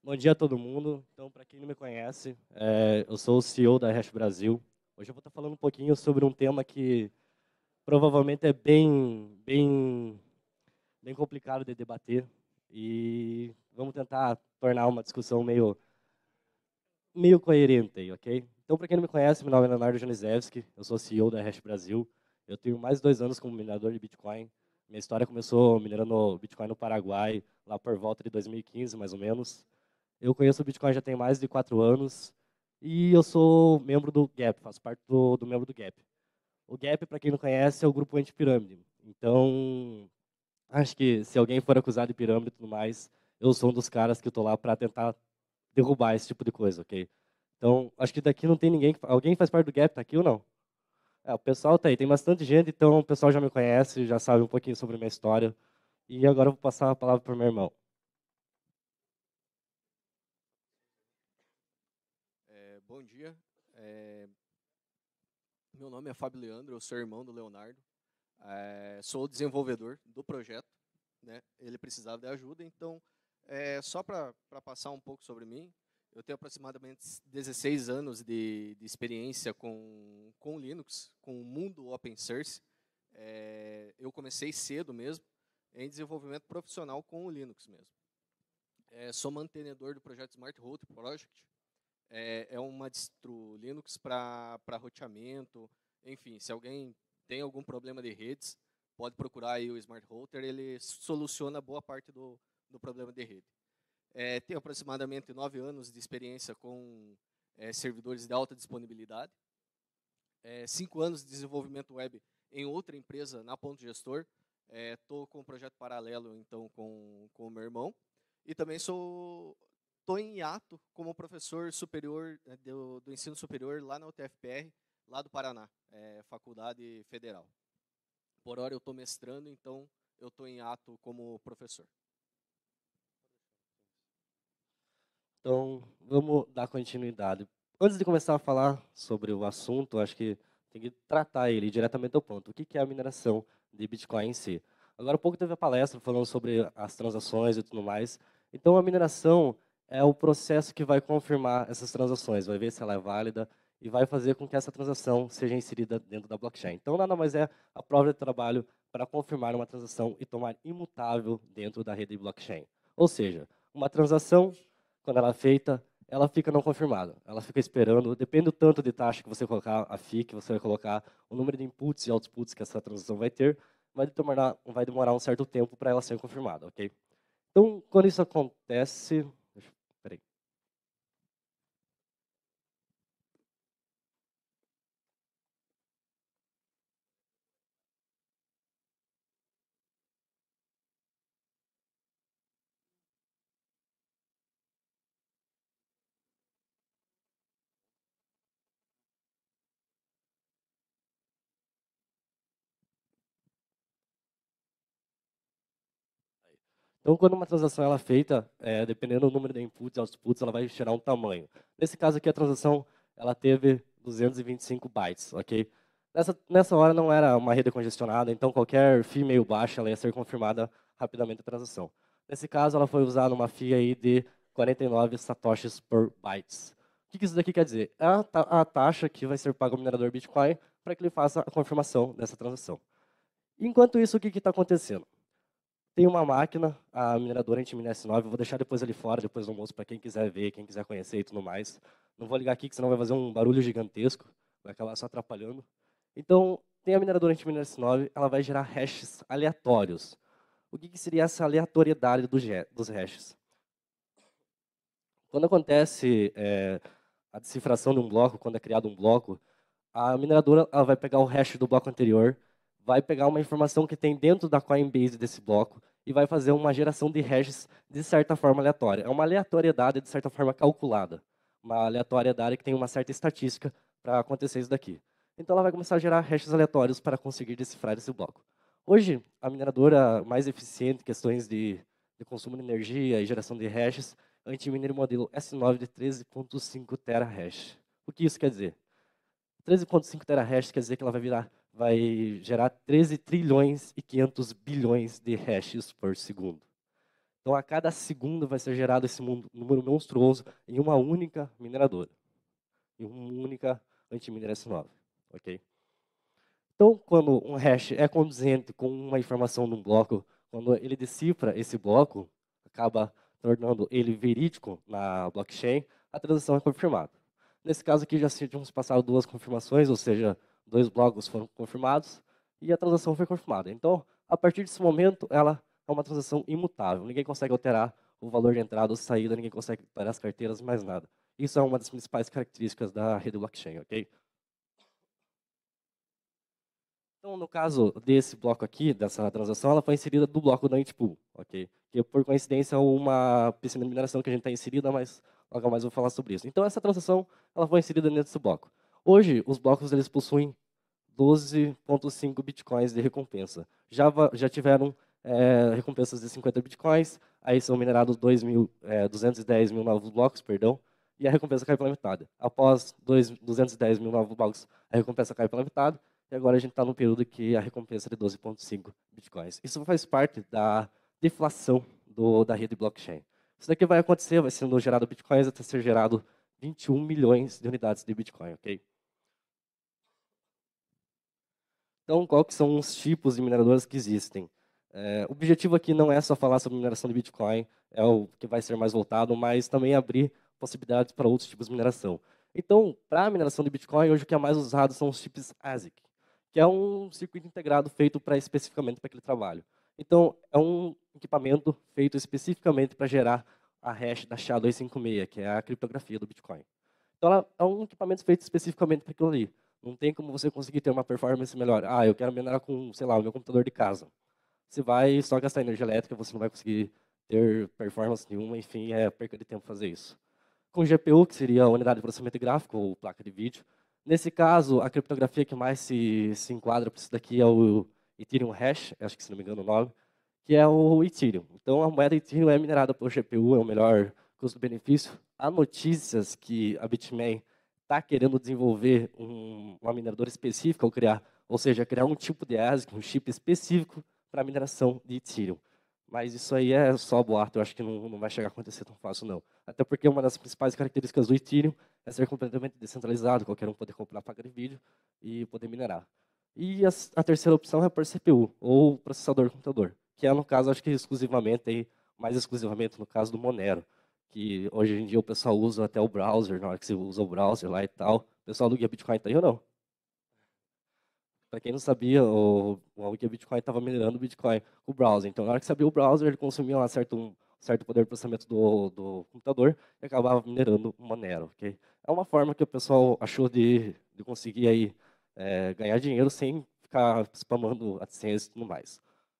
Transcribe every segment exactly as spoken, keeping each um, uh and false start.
Bom dia a todo mundo. Então, para quem não me conhece, é, eu sou o C E O da Hash Brasil. Hoje eu vou estar falando um pouquinho sobre um tema que provavelmente é bem, bem, bem complicado de debater e vamos tentar tornar uma discussão meio, meio coerente, aí, ok? Então, para quem não me conhece, meu nome é Leonardo Janizewski, eu sou C E O da Hash Brasil. Eu tenho mais de dois anos como minerador de Bitcoin. Minha história começou minerando Bitcoin no Paraguai, lá por volta de dois mil e quinze, mais ou menos. Eu conheço o Bitcoin já tem mais de quatro anos e eu sou membro do Gap, faço parte do, do membro do Gap. O Gap, para quem não conhece, é o grupo anti-pirâmide. Então, acho que se alguém for acusado de pirâmide e tudo mais, eu sou um dos caras que estou lá para tentar derrubar esse tipo de coisa, ok? Então, acho que daqui não tem ninguém. que- Alguém faz parte do Gap, tá aqui ou não? É, o pessoal tá aí, tem bastante gente, então o pessoal já me conhece, já sabe um pouquinho sobre a minha história. E agora eu vou passar a palavra para o meu irmão. É, bom dia. É, meu nome é Fábio Leandro, eu sou irmão do Leonardo. É, sou o desenvolvedor do projeto, né? Ele precisava de ajuda, então, é, só para passar um pouco sobre mim, eu tenho aproximadamente dezesseis anos de, de experiência com, com Linux, com o mundo open source. É, eu comecei cedo mesmo em desenvolvimento profissional com o Linux mesmo. É, sou mantenedor do projeto Smart Route Project. É, é uma distro Linux para roteamento. Enfim, se alguém tem algum problema de redes, pode procurar aí o Smart Router, ele soluciona boa parte do, do problema de rede. É, tenho aproximadamente nove anos de experiência com é, servidores de alta disponibilidade, é, cinco anos de desenvolvimento web em outra empresa na Ponto Gestor. Estou é, com um projeto paralelo então com, com o meu irmão e também sou estou em hiato como professor superior né, do, do ensino superior lá na U T F P R, lá do Paraná, é, Faculdade Federal. Por hora eu estou mestrando, então eu estou em hiato como professor. Então, vamos dar continuidade. Antes de começar a falar sobre o assunto, acho que tem que tratar ele diretamente ao ponto. O que é a mineração de Bitcoin em si? Agora, há pouco teve a palestra falando sobre as transações e tudo mais. Então, a mineração é o processo que vai confirmar essas transações, vai ver se ela é válida e vai fazer com que essa transação seja inserida dentro da blockchain. Então, nada mais é a prova de trabalho para confirmar uma transação e tomar imutável dentro da rede blockchain. Ou seja, uma transação quando ela é feita, ela fica não confirmada. Ela fica esperando, depende do tanto de taxa que você colocar, a F I I que você vai colocar, o número de inputs e outputs que essa transação vai ter, vai demorar, vai demorar um certo tempo para ela ser confirmada, ok? Então, quando isso acontece... Deixa, peraí. Então, quando uma transação ela é feita, é, dependendo do número de inputs e outputs, ela vai gerar um tamanho. Nesse caso aqui, a transação ela teve duzentos e vinte e cinco bytes, ok? Nessa, nessa hora não era uma rede congestionada, então qualquer F I I meio baixa ela ia ser confirmada rapidamente a transação. Nesse caso, ela foi usada uma F I I aí de quarenta e nove satoshis por bytes. O que, que isso daqui quer dizer? É a, ta a taxa que vai ser paga ao minerador Bitcoin para que ele faça a confirmação dessa transação. Enquanto isso, o que está acontecendo? Tem uma máquina, a mineradora Antimina S nove, eu vou deixar depois ali fora, depois do almoço, para quem quiser ver, quem quiser conhecer e tudo mais. Não vou ligar aqui, que senão vai fazer um barulho gigantesco, vai acabar só atrapalhando. Então, tem a mineradora Antimina S nove, ela vai gerar hashes aleatórios. O que, que seria essa aleatoriedade dos, dos hashes? Quando acontece é, a decifração de um bloco, quando é criado um bloco, a mineradora ela vai pegar o hash do bloco anterior, vai pegar uma informação que tem dentro da Coinbase desse bloco e vai fazer uma geração de hashes de certa forma aleatória. É uma aleatoriedade de certa forma calculada, uma aleatoriedade que tem uma certa estatística para acontecer isso daqui. Então ela vai começar a gerar hashes aleatórios para conseguir decifrar esse bloco. Hoje, a mineradora mais eficiente em questões de, de consumo de energia e geração de hashes é a Antiminer modelo S nove de treze ponto cinco terahash. O que isso quer dizer? treze ponto cinco terahash quer dizer que ela vai virar, vai gerar treze trilhões e quinhentos bilhões de hashes por segundo. Então, a cada segundo vai ser gerado esse número monstruoso em uma única mineradora, em uma única antimínia S nove, ok? Então, quando um hash é condizente com uma informação num bloco, quando ele decifra esse bloco, acaba tornando ele verídico na blockchain, a transação é confirmada. Nesse caso aqui, já tínhamos passado duas confirmações, ou seja, dois blocos foram confirmados e a transação foi confirmada. Então, a partir desse momento, ela é uma transação imutável. Ninguém consegue alterar o valor de entrada ou saída, ninguém consegue alterar as carteiras, mais nada. Isso é uma das principais características da rede blockchain, ok? Então, no caso desse bloco aqui, dessa transação, ela foi inserida do bloco da Antpool, ok? Que por coincidência é uma piscina de mineração que a gente está inserida, mas logo mais eu vou falar sobre isso. Então, essa transação ela foi inserida dentro desse bloco. Hoje, os blocos eles possuem doze vírgula cinco bitcoins de recompensa. Já, já tiveram é, recompensas de cinquenta bitcoins, aí são minerados dois mil, é, duzentos e dez mil novos blocos, perdão, e a recompensa cai pela metade. Após duzentos e dez mil novos blocos, a recompensa cai pela metade, e agora a gente está no período que a recompensa é de doze vírgula cinco bitcoins. Isso faz parte da deflação do, da rede blockchain. Isso daqui vai acontecer, vai sendo gerado bitcoins até ser gerado vinte e um milhões de unidades de bitcoin, ok? Então, quais que são os tipos de mineradoras que existem? É, o objetivo aqui não é só falar sobre mineração de Bitcoin, é o que vai ser mais voltado, mas também abrir possibilidades para outros tipos de mineração. Então, para a mineração de Bitcoin, hoje o que é mais usado são os chips A S I C, que é um circuito integrado feito para especificamente para aquele trabalho. Então, é um equipamento feito especificamente para gerar a hash da S H A duzentos e cinquenta e seis, que é a criptografia do Bitcoin. Então, ela é um equipamento feito especificamente para aquilo ali. Não tem como você conseguir ter uma performance melhor. Ah, eu quero minerar com, sei lá, o meu computador de casa. Você vai só gastar energia elétrica, você não vai conseguir ter performance nenhuma, enfim, é perca de tempo fazer isso. Com G P U, que seria a unidade de processamento gráfico, ou placa de vídeo, nesse caso, a criptografia que mais se, se enquadra para isso daqui é o Ethereum Hash, acho que se não me engano o nome, que é o Ethereum. Então, a moeda Ethereum é minerada por G P U, é o melhor custo-benefício. Há notícias que a Bitmain está querendo desenvolver um, uma mineradora específica, ou criar, ou seja, criar um tipo de A S I C, um chip específico para a mineração de Ethereum. Mas isso aí é só boato, eu acho que não, não vai chegar a acontecer tão fácil, não. Até porque uma das principais características do Ethereum é ser completamente descentralizado, qualquer um poder comprar placa de vídeo e poder minerar. E a, a terceira opção é por C P U, ou processador computador, que é, no caso, acho que exclusivamente, aí, mais exclusivamente no caso do Monero, que hoje em dia o pessoal usa até o browser, na hora que você usa o browser lá e tal. O pessoal do Guia Bitcoin tá aí ou não? Para quem não sabia, o, o Guia Bitcoin estava minerando o Bitcoin, o browser. Então, na hora que você abria o browser, ele consumia um certo, um certo poder de processamento do, do computador e acabava minerando o Monero. Okay? É uma forma que o pessoal achou de, de conseguir aí, é, ganhar dinheiro sem ficar spamando AdSense e tudo mais.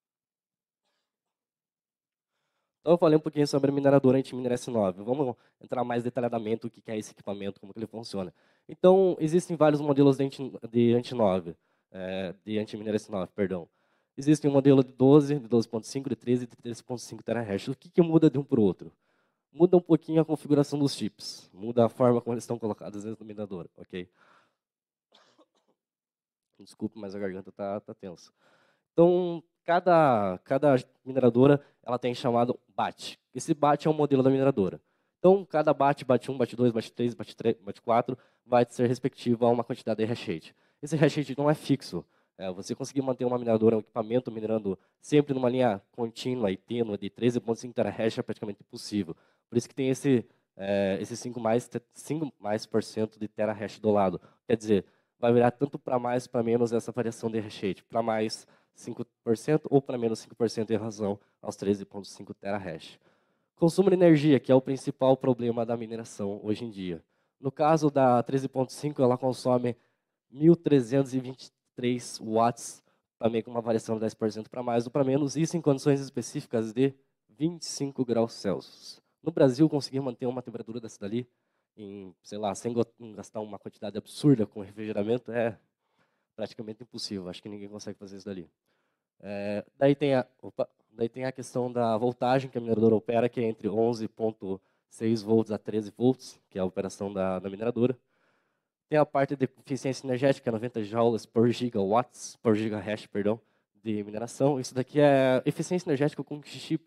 Então, eu falei um pouquinho sobre a mineradora anti-minera S nove. Vamos entrar mais detalhadamente o que é esse equipamento, como que ele funciona. Então, existem vários modelos de anti nove, é, de anti-minera S nove, perdão. Existe um modelo de doze, de doze ponto cinco, de treze e de treze ponto cinco terahash. O que, que muda de um para o outro? Muda um pouquinho a configuração dos chips, muda a forma como eles estão colocados dentro do minerador, ok? Desculpe, mas a garganta está tá tensa. Então, cada, cada mineradora ela tem chamado B A T. Esse B A T é um modelo da mineradora. Então, cada B A T, B A T um, B A T dois, B A T três, B A T três, B A T quatro, vai ser respectivo a uma quantidade de hash rate. Esse hash rate não é fixo. É, você conseguir manter uma mineradora, um equipamento minerando sempre numa linha contínua e tênue de treze ponto cinco terahash é praticamente impossível. Por isso que tem esse, é, esse cinco mais, cinco mais por cento de terahash do lado. Quer dizer, vai virar tanto para mais para menos essa variação de hash rate. Para mais, cinco por cento ou para menos cinco por cento em razão aos treze ponto cinco terahash. Consumo de energia, que é o principal problema da mineração hoje em dia. No caso da treze ponto cinco, ela consome mil trezentos e vinte e três watts, também com uma variação de dez por cento para mais ou para menos, isso em condições específicas de vinte e cinco graus Celsius. No Brasil, conseguir manter uma temperatura dessa dali, em, sei lá, sem gastar uma quantidade absurda com refrigeramento, é praticamente impossível. Acho que ninguém consegue fazer isso dali. É, daí, tem a, opa, daí tem a questão da voltagem que a mineradora opera, que é entre onze ponto seis volts a treze volts, que é a operação da, da mineradora. Tem a parte de eficiência energética, noventa joules por gigawatts, por gigahash, perdão, de mineração. Isso daqui é eficiência energética com chip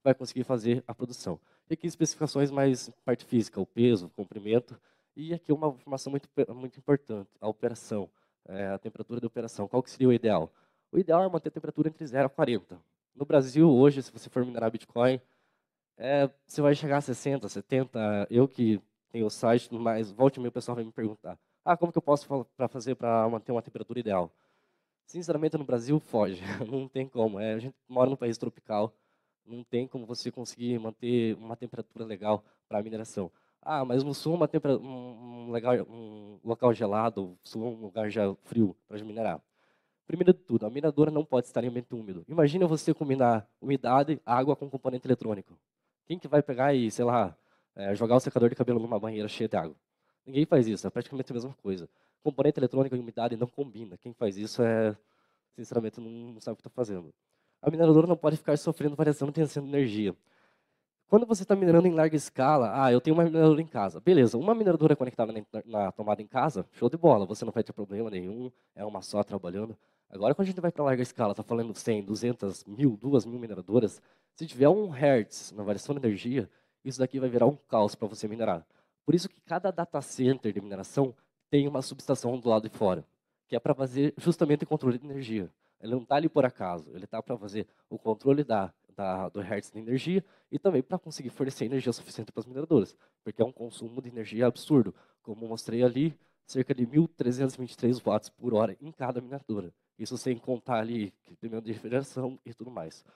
vai conseguir fazer a produção. E aqui especificações mais parte física, o peso, o comprimento, e aqui uma informação muito, muito importante, a operação, é, a temperatura de operação. Qual que seria o ideal? O ideal é manter a temperatura entre zero a quarenta. No Brasil, hoje, se você for minerar Bitcoin, é, você vai chegar a sessenta, setenta. Eu que tenho o site, mas volte e meia o pessoal vai me perguntar: ah, como que eu posso para fazer para manter uma temperatura ideal? Sinceramente, no Brasil, foge. Não tem como. É, a gente mora num país tropical, não tem como você conseguir manter uma temperatura legal para a mineração. Ah, mas no sul, uma tempera um, um, legal, um local gelado, sul, um lugar já frio para minerar. Primeiro de tudo, a mineradora não pode estar em ambiente úmido. Imagina você combinar umidade, água com componente eletrônico. Quem que vai pegar e, sei lá, é, jogar o secador de cabelo numa banheira cheia de água? Ninguém faz isso, é praticamente a mesma coisa. Componente eletrônico e umidade não combina. Quem faz isso é, sinceramente, não, não sabe o que está fazendo. A mineradora não pode ficar sofrendo variação de tensão de energia. Quando você está minerando em larga escala, ah, eu tenho uma mineradora em casa. Beleza, uma mineradora conectada na, na tomada em casa, show de bola, você não vai ter problema nenhum, é uma só trabalhando. Agora, quando a gente vai para larga escala, está falando cem, duzentas, mil, duas mil mineradoras, se tiver um hertz na variação de energia, isso daqui vai virar um caos para você minerar. Por isso que cada data center de mineração tem uma subestação do lado de fora, que é para fazer justamente o controle de energia. Ele não está ali por acaso, ele está para fazer o controle da, da, do hertz de energia e também para conseguir fornecer energia suficiente para as mineradoras, porque é um consumo de energia absurdo. Como mostrei ali, cerca de mil trezentos e vinte e três watts por hora em cada mineradora. Isso sem contar ali equipamento de refrigeração e tudo mais.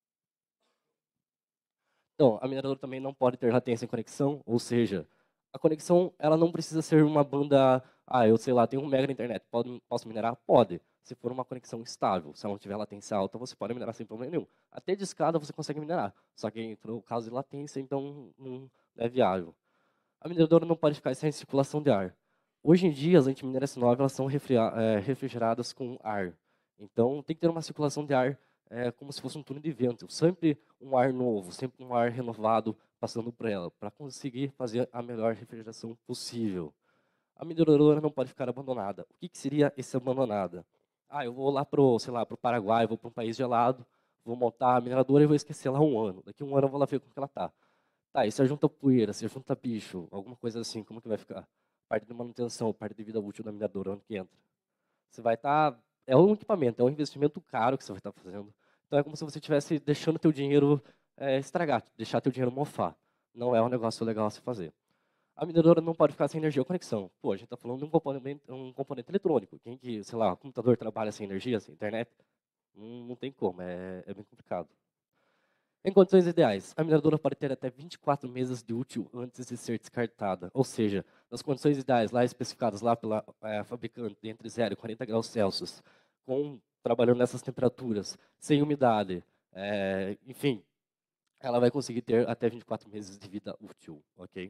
Então, a mineradora também não pode ter latência em conexão, ou seja, a conexão ela não precisa ser uma banda, ah, eu sei lá, tenho um mega na internet, pode, posso minerar? Pode, se for uma conexão estável, se ela não tiver latência alta, você pode minerar sem problema nenhum. Até de escada você consegue minerar, só que no caso de latência, então não é viável. A mineradora não pode ficar sem circulação de ar. Hoje em dia, as antiminérias S nove elas são é, refrigeradas com ar. Então, tem que ter uma circulação de ar é, como se fosse um túnel de vento. Sempre um ar novo, sempre um ar renovado passando por ela, para conseguir fazer a melhor refrigeração possível. A mineradora não pode ficar abandonada. O que, que seria esse abandonada? Ah, eu vou lá para o, sei lá, para o Paraguai, vou para um país gelado, vou montar a mineradora e vou esquecer lá um ano. Daqui a um ano eu vou lá ver como que ela está. Tá, e se junta poeira, se junta bicho, alguma coisa assim, como que vai ficar? Parte de manutenção, parte de vida útil da mineradora, onde que entra? Você vai estar... Tá, é um equipamento, é um investimento caro que você vai estar tá fazendo. Então é como se você estivesse deixando teu dinheiro é, estragar, deixar teu dinheiro mofar. Não é um negócio legal a se fazer. A mineradora não pode ficar sem energia ou conexão. Pô, a gente está falando de um componente, um componente eletrônico. Quem que, sei lá, o computador trabalha sem energia, sem internet? Não, não tem como, é, é bem complicado. Em condições ideais, a mineradora pode ter até vinte e quatro meses de útil antes de ser descartada. Ou seja, nas condições ideais, lá especificadas lá pela é, fabricante, entre zero e quarenta graus Celsius, com, trabalhando nessas temperaturas, sem umidade, é, enfim, ela vai conseguir ter até vinte e quatro meses de vida útil, ok?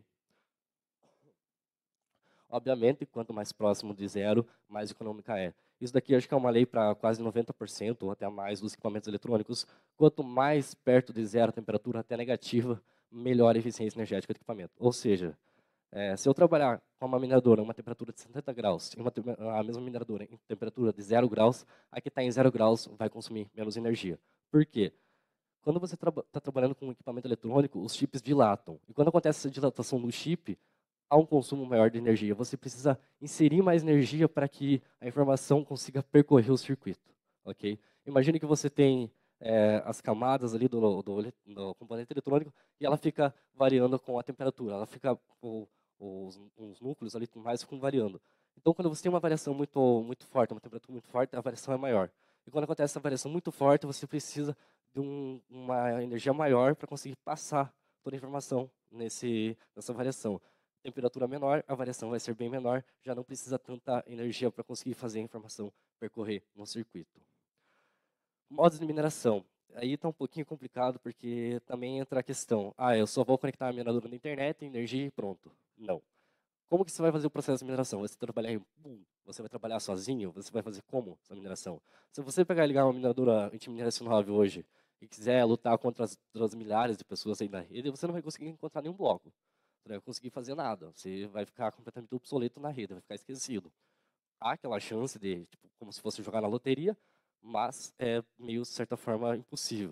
Obviamente, quanto mais próximo de zero, mais econômica é. Isso daqui acho que é uma lei para quase noventa por cento ou até mais dos equipamentos eletrônicos. Quanto mais perto de zero a temperatura, até negativa, melhor a eficiência energética do equipamento. Ou seja, é, se eu trabalhar com uma mineradora em uma temperatura de setenta graus e uma, a mesma mineradora em temperatura de zero graus, a que está em zero graus vai consumir menos energia. Por quê? Quando você está tra trabalhando com um equipamento eletrônico, os chips dilatam. E quando acontece essa dilatação no chip, há um consumo maior de energia. Você precisa inserir mais energia para que a informação consiga percorrer o circuito, ok? Imagine que você tem é, as camadas ali do, do, do, componente eletrônico e ela fica variando com a temperatura. Ela fica, o, os, os núcleos ali mais ficam variando. Então, quando você tem uma variação muito, muito forte, uma temperatura muito forte, a variação é maior. E quando acontece essa variação muito forte, você precisa de um, uma energia maior para conseguir passar toda a informação nesse, nessa variação. Temperatura menor, a variação vai ser bem menor, já não precisa tanta energia para conseguir fazer a informação percorrer no circuito. Modos de mineração. Aí está um pouquinho complicado, porque também entra a questão, ah, eu só vou conectar a mineradora na internet, energia e pronto. Não. Como que você vai fazer o processo de mineração? Você vai trabalhar em boom? Você vai trabalhar sozinho? Você vai fazer como essa mineração? Se você pegar e ligar uma mineradora antiminera S nove hoje e quiser lutar contra as, as milhares de pessoas aí na rede, você não vai conseguir encontrar nenhum bloco. Você não vai conseguir fazer nada. Você vai ficar completamente obsoleto na rede, vai ficar esquecido. Há aquela chance de, tipo, como se fosse jogar na loteria, mas é meio, de certa forma, impossível.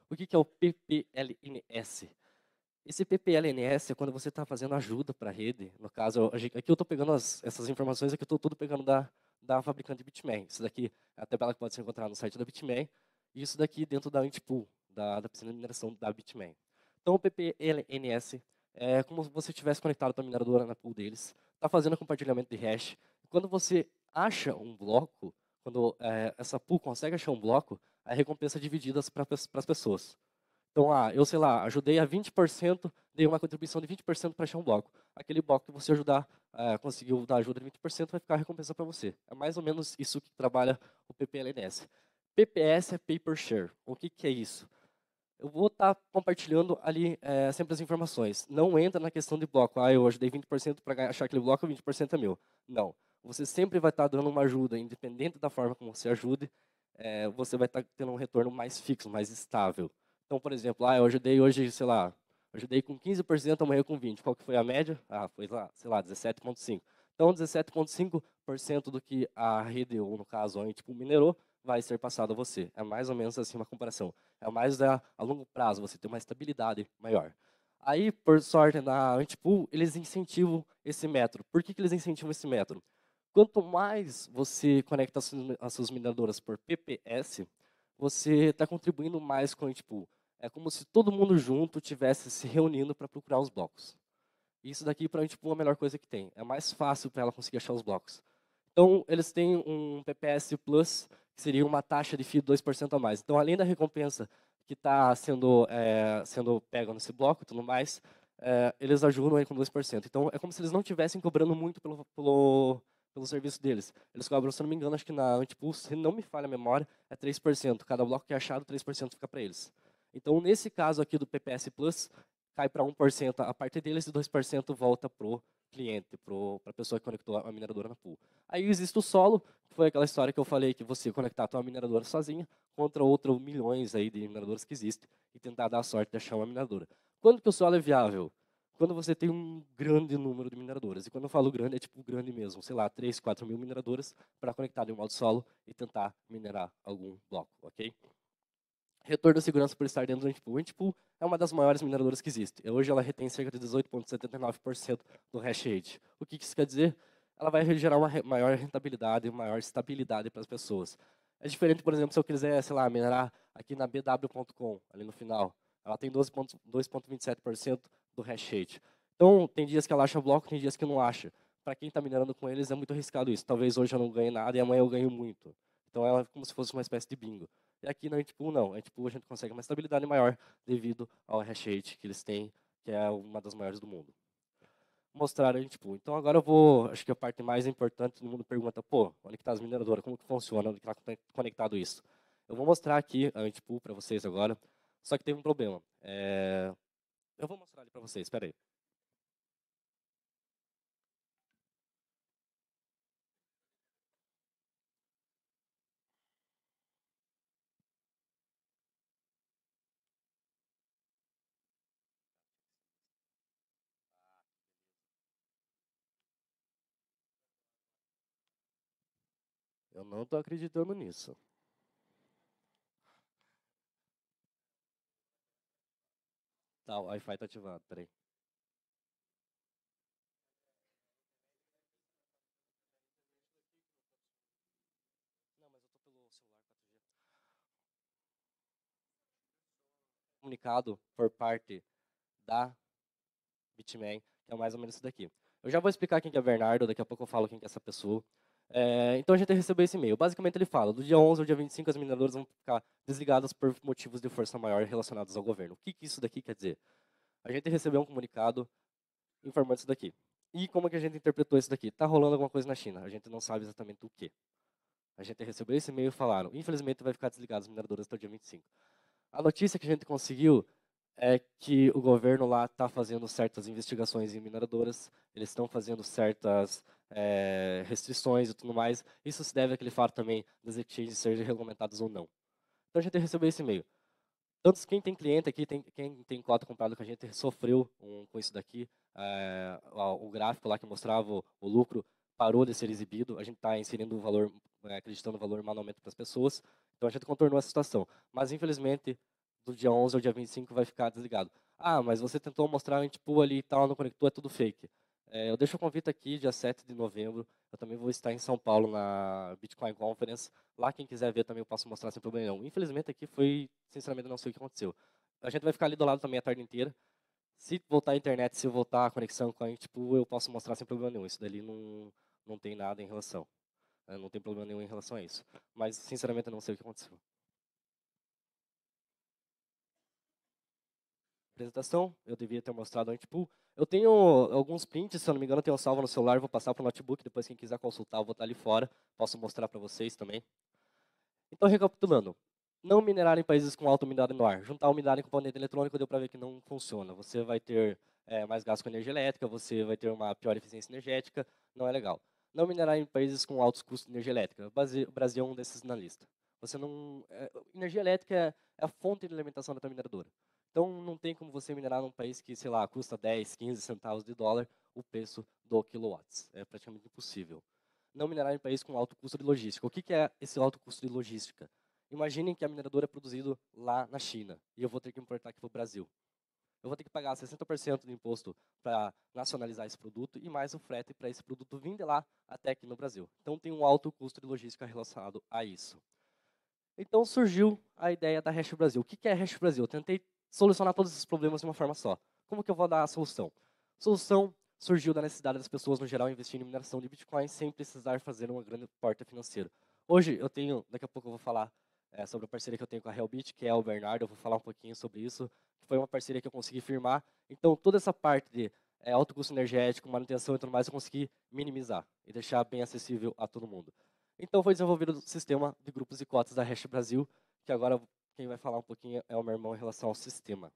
O que, que é o P P L N S? Esse P P L N S é quando você está fazendo ajuda para a rede. No caso, a gente- aqui eu estou pegando as, essas informações, aqui eu estou tudo pegando da, da fabricante Bitmain. Isso daqui é a tabela que pode ser encontrada no site da Bitmain. E isso daqui dentro da Antpool, da, da piscina de mineração da Bitmain. Então, o P P L N S é como se você estivesse conectado com a mineradora na pool deles, está fazendo compartilhamento de hash. Quando você acha um bloco, quando é, essa pool consegue achar um bloco, a recompensa é dividida para as pessoas. Então, ah, eu sei lá, ajudei a vinte por cento, dei uma contribuição de vinte por cento para achar um bloco. Aquele bloco que você ajudar, ah, conseguiu dar ajuda de vinte por cento, vai ficar a recompensa para você. É mais ou menos isso que trabalha o P P L N S. P P S é Pay per Share. O que, que é isso? Eu vou estar tá compartilhando ali é, sempre as informações. Não entra na questão de bloco. Ah, eu ajudei vinte por cento para achar aquele bloco, vinte por cento é meu. Não. Você sempre vai estar tá dando uma ajuda, independente da forma como você ajude, é, você vai estar tá tendo um retorno mais fixo, mais estável. Então, por exemplo, ah, eu ajudei hoje, sei lá, ajudei com quinze por cento, amanhã com vinte por cento. Qual que foi a média? Ah, foi lá, sei lá, dezessete vírgula cinco por cento. Então, dezessete vírgula cinco por cento do que a rede, ou no caso, a tipo, minerou, vai ser passado a você. É mais ou menos assim uma comparação. É mais a, a longo prazo, você tem uma estabilidade maior. Aí, por sorte, na Antpool, eles incentivam esse método. Por que, que eles incentivam esse método? Quanto mais você conecta as, as suas mineradoras por P P S, você está contribuindo mais com a Antpool. É como se todo mundo junto tivesse se reunindo para procurar os blocos. Isso daqui para a Antpool é a melhor coisa que tem. É mais fácil para ela conseguir achar os blocos. Então, eles têm um P P S Plus, que seria uma taxa de F I I de dois por cento a mais. Então, além da recompensa que está sendo, é, sendo pega nesse bloco e tudo mais, é, eles ajudam aí com dois por cento. Então, é como se eles não estivessem cobrando muito pelo, pelo, pelo serviço deles. Eles cobram, se não me engano, acho que na Antpool, se não me falha a memória, é três por cento. Cada bloco que é achado, três por cento fica para eles. Então, nesse caso aqui do P P S Plus, cai para um por cento a parte deles e dois por cento volta para o cliente, para a pessoa que conectou a mineradora na pool. Aí existe o solo, que foi aquela história que eu falei, que você conectar a tua mineradora sozinha contra outros milhões aí de mineradoras que existem e tentar dar a sorte de achar uma mineradora. Quando que o solo é viável? Quando você tem um grande número de mineradoras. E quando eu falo grande, é tipo grande mesmo. Sei lá, três, quatro mil mineradoras para conectar em um modo solo e tentar minerar algum bloco, ok? Retorno da segurança por estar dentro do Antpool. O Antpool é uma das maiores mineradoras que existe. Hoje ela retém cerca de dezoito vírgula setenta e nove por cento do hash rate. O que isso quer dizer? Ela vai gerar uma maior rentabilidade, maior estabilidade para as pessoas. É diferente, por exemplo, se eu quiser, sei lá, minerar aqui na B W ponto com, ali no final. Ela tem dois vírgula vinte e sete por cento do hash rate. Então, tem dias que ela acha bloco, tem dias que não acha. Para quem está minerando com eles, é muito arriscado isso. Talvez hoje eu não ganhe nada e amanhã eu ganho muito. Então, é como se fosse uma espécie de bingo. E aqui na Antpool não. Na Antpool a gente consegue uma estabilidade maior devido ao hash rate que eles têm, que é uma das maiores do mundo. Mostrar a Antpool. Então agora eu vou, acho que a parte mais importante, todo mundo pergunta, pô, onde que está as mineradoras? Como que funciona? Onde que está conectado isso? Eu vou mostrar aqui a Antpool para vocês agora, só que tem um problema. É... Eu vou mostrar ali para vocês, espera aí. Eu não estou acreditando nisso. Tá, o Wi-Fi está ativado, peraí. Não, mas eu estou pelo celular quatro G. Comunicado por parte da Bitmain, que é mais ou menos isso daqui. Eu já vou explicar quem que é Bernardo, daqui a pouco eu falo quem que é essa pessoa. É, então a gente recebeu esse e-mail. Basicamente ele fala, do dia onze ao dia vinte e cinco as mineradoras vão ficar desligadas por motivos de força maior relacionados ao governo. O que, que isso daqui quer dizer? A gente recebeu um comunicado informando isso daqui. E como que a gente interpretou isso daqui? Está rolando alguma coisa na China, a gente não sabe exatamente o que. A gente recebeu esse e-mail e falaram, infelizmente vai ficar desligado as mineradoras até o dia vinte e cinco. A notícia que a gente conseguiu é que o governo lá está fazendo certas investigações em mineradoras, eles estão fazendo certas é, restrições e tudo mais. Isso se deve àquele fato também das exchanges serem regulamentadas ou não. Então a gente recebeu esse e-mail. Tanto quem tem cliente aqui, tem, quem tem cota comprado com a gente, sofreu um, com isso daqui. É, o gráfico lá que mostrava o, o lucro parou de ser exibido. A gente está inserindo o valor, é, acreditando no valor manualmente para as pessoas. Então a gente contornou essa situação. Mas infelizmente do dia onze ao dia vinte e cinco vai ficar desligado. Ah, mas você tentou mostrar o Antpool ali e tal, não conectou, é tudo fake. É, eu deixo o convite aqui, dia sete de novembro. Eu também vou estar em São Paulo na Bitcoin Conference. Lá, quem quiser ver também eu posso mostrar sem problema nenhum. Infelizmente, aqui foi, sinceramente, não sei o que aconteceu. A gente vai ficar ali do lado também a tarde inteira. Se voltar a internet, se voltar a conexão com a Antpool, eu posso mostrar sem problema nenhum. Isso dali não, não tem nada em relação. Né? Não tem problema nenhum em relação a isso. Mas, sinceramente, eu não sei o que aconteceu. Apresentação, eu devia ter mostrado antes. Tipo, eu tenho alguns prints, se eu não me engano, eu tenho salvo no celular, vou passar para o notebook, depois quem quiser consultar, eu vou estar ali fora, posso mostrar para vocês também. Então, recapitulando, não minerar em países com alta umidade no ar. Juntar umidade em componente eletrônico deu para ver que não funciona. Você vai ter é, mais gasto com energia elétrica, você vai ter uma pior eficiência energética, não é legal. Não minerar em países com altos custos de energia elétrica. O Brasil é um desses na lista. Você não, é, energia elétrica é, é a fonte de alimentação da tua mineradora. Então, não tem como você minerar num país que, sei lá, custa dez, quinze centavos de dólar o preço do quilowatts. É praticamente impossível. Não minerar em país com alto custo de logística. O que é esse alto custo de logística? Imaginem que a mineradora é produzida lá na China e eu vou ter que importar aqui para o Brasil. Eu vou ter que pagar sessenta por cento de imposto para nacionalizar esse produto e mais o frete para esse produto vir de lá até aqui no Brasil. Então, tem um alto custo de logística relacionado a isso. Então surgiu a ideia da Hash Brasil. O que é a Hash Brasil? Eu tentei solucionar todos esses problemas de uma forma só. Como que eu vou dar a solução? A solução surgiu da necessidade das pessoas, no geral, investirem em mineração de Bitcoin sem precisar fazer uma grande porta financeira. Hoje eu tenho, daqui a pouco eu vou falar é, sobre a parceria que eu tenho com a Hellbit, que é o Bernardo, eu vou falar um pouquinho sobre isso, que foi uma parceria que eu consegui firmar. Então toda essa parte de é, alto custo energético, manutenção e tudo mais, eu consegui minimizar e deixar bem acessível a todo mundo. Então foi desenvolvido o sistema de grupos e cotas da Hash Brasil, que agora quem vai falar um pouquinho é o meu irmão em relação ao sistema.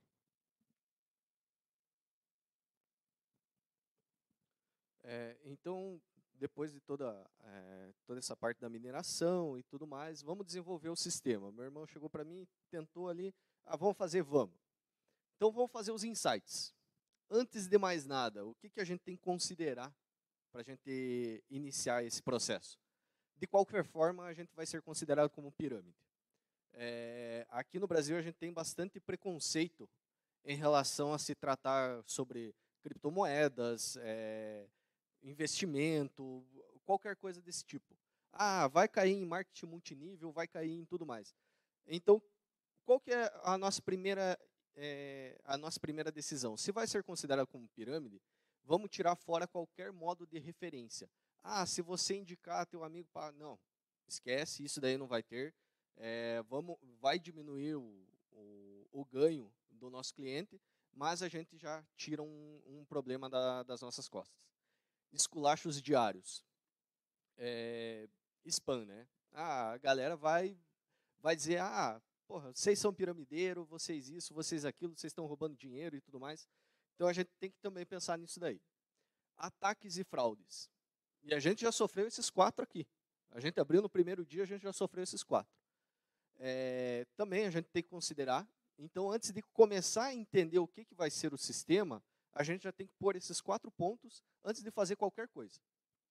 É, então, depois de toda, é, toda essa parte da mineração e tudo mais, vamos desenvolver o sistema. Meu irmão chegou para mim, tentou ali, ah, vamos fazer, vamos. Então, vamos fazer os insights. Antes de mais nada, o que, que a gente tem que considerar para a gente iniciar esse processo? De qualquer forma, a gente vai ser considerado como pirâmide. É, aqui no Brasil, a gente tem bastante preconceito em relação a se tratar sobre criptomoedas, é, investimento, qualquer coisa desse tipo. Ah, vai cair em marketing multinível, vai cair em tudo mais. Então, qual que é a nossa primeira, é, a nossa primeira decisão? Se vai ser considerado como pirâmide, vamos tirar fora qualquer modo de referência. Ah, se você indicar teu amigo para... Não, esquece, isso daí não vai ter. É, vamos, vai diminuir o, o, o ganho do nosso cliente, mas a gente já tira um, um problema da, das nossas costas. Esculachos diários. É, spam, né? Ah, a galera vai, vai dizer, ah, porra, vocês são piramideiro, vocês isso, vocês aquilo, vocês estão roubando dinheiro e tudo mais. Então a gente tem que também pensar nisso daí. Ataques e fraudes. E a gente já sofreu esses quatro aqui. A gente abriu no primeiro dia, a gente já sofreu esses quatro. É, também a gente tem que considerar. Então, antes de começar a entender o que, que vai ser o sistema, a gente já tem que pôr esses quatro pontos antes de fazer qualquer coisa.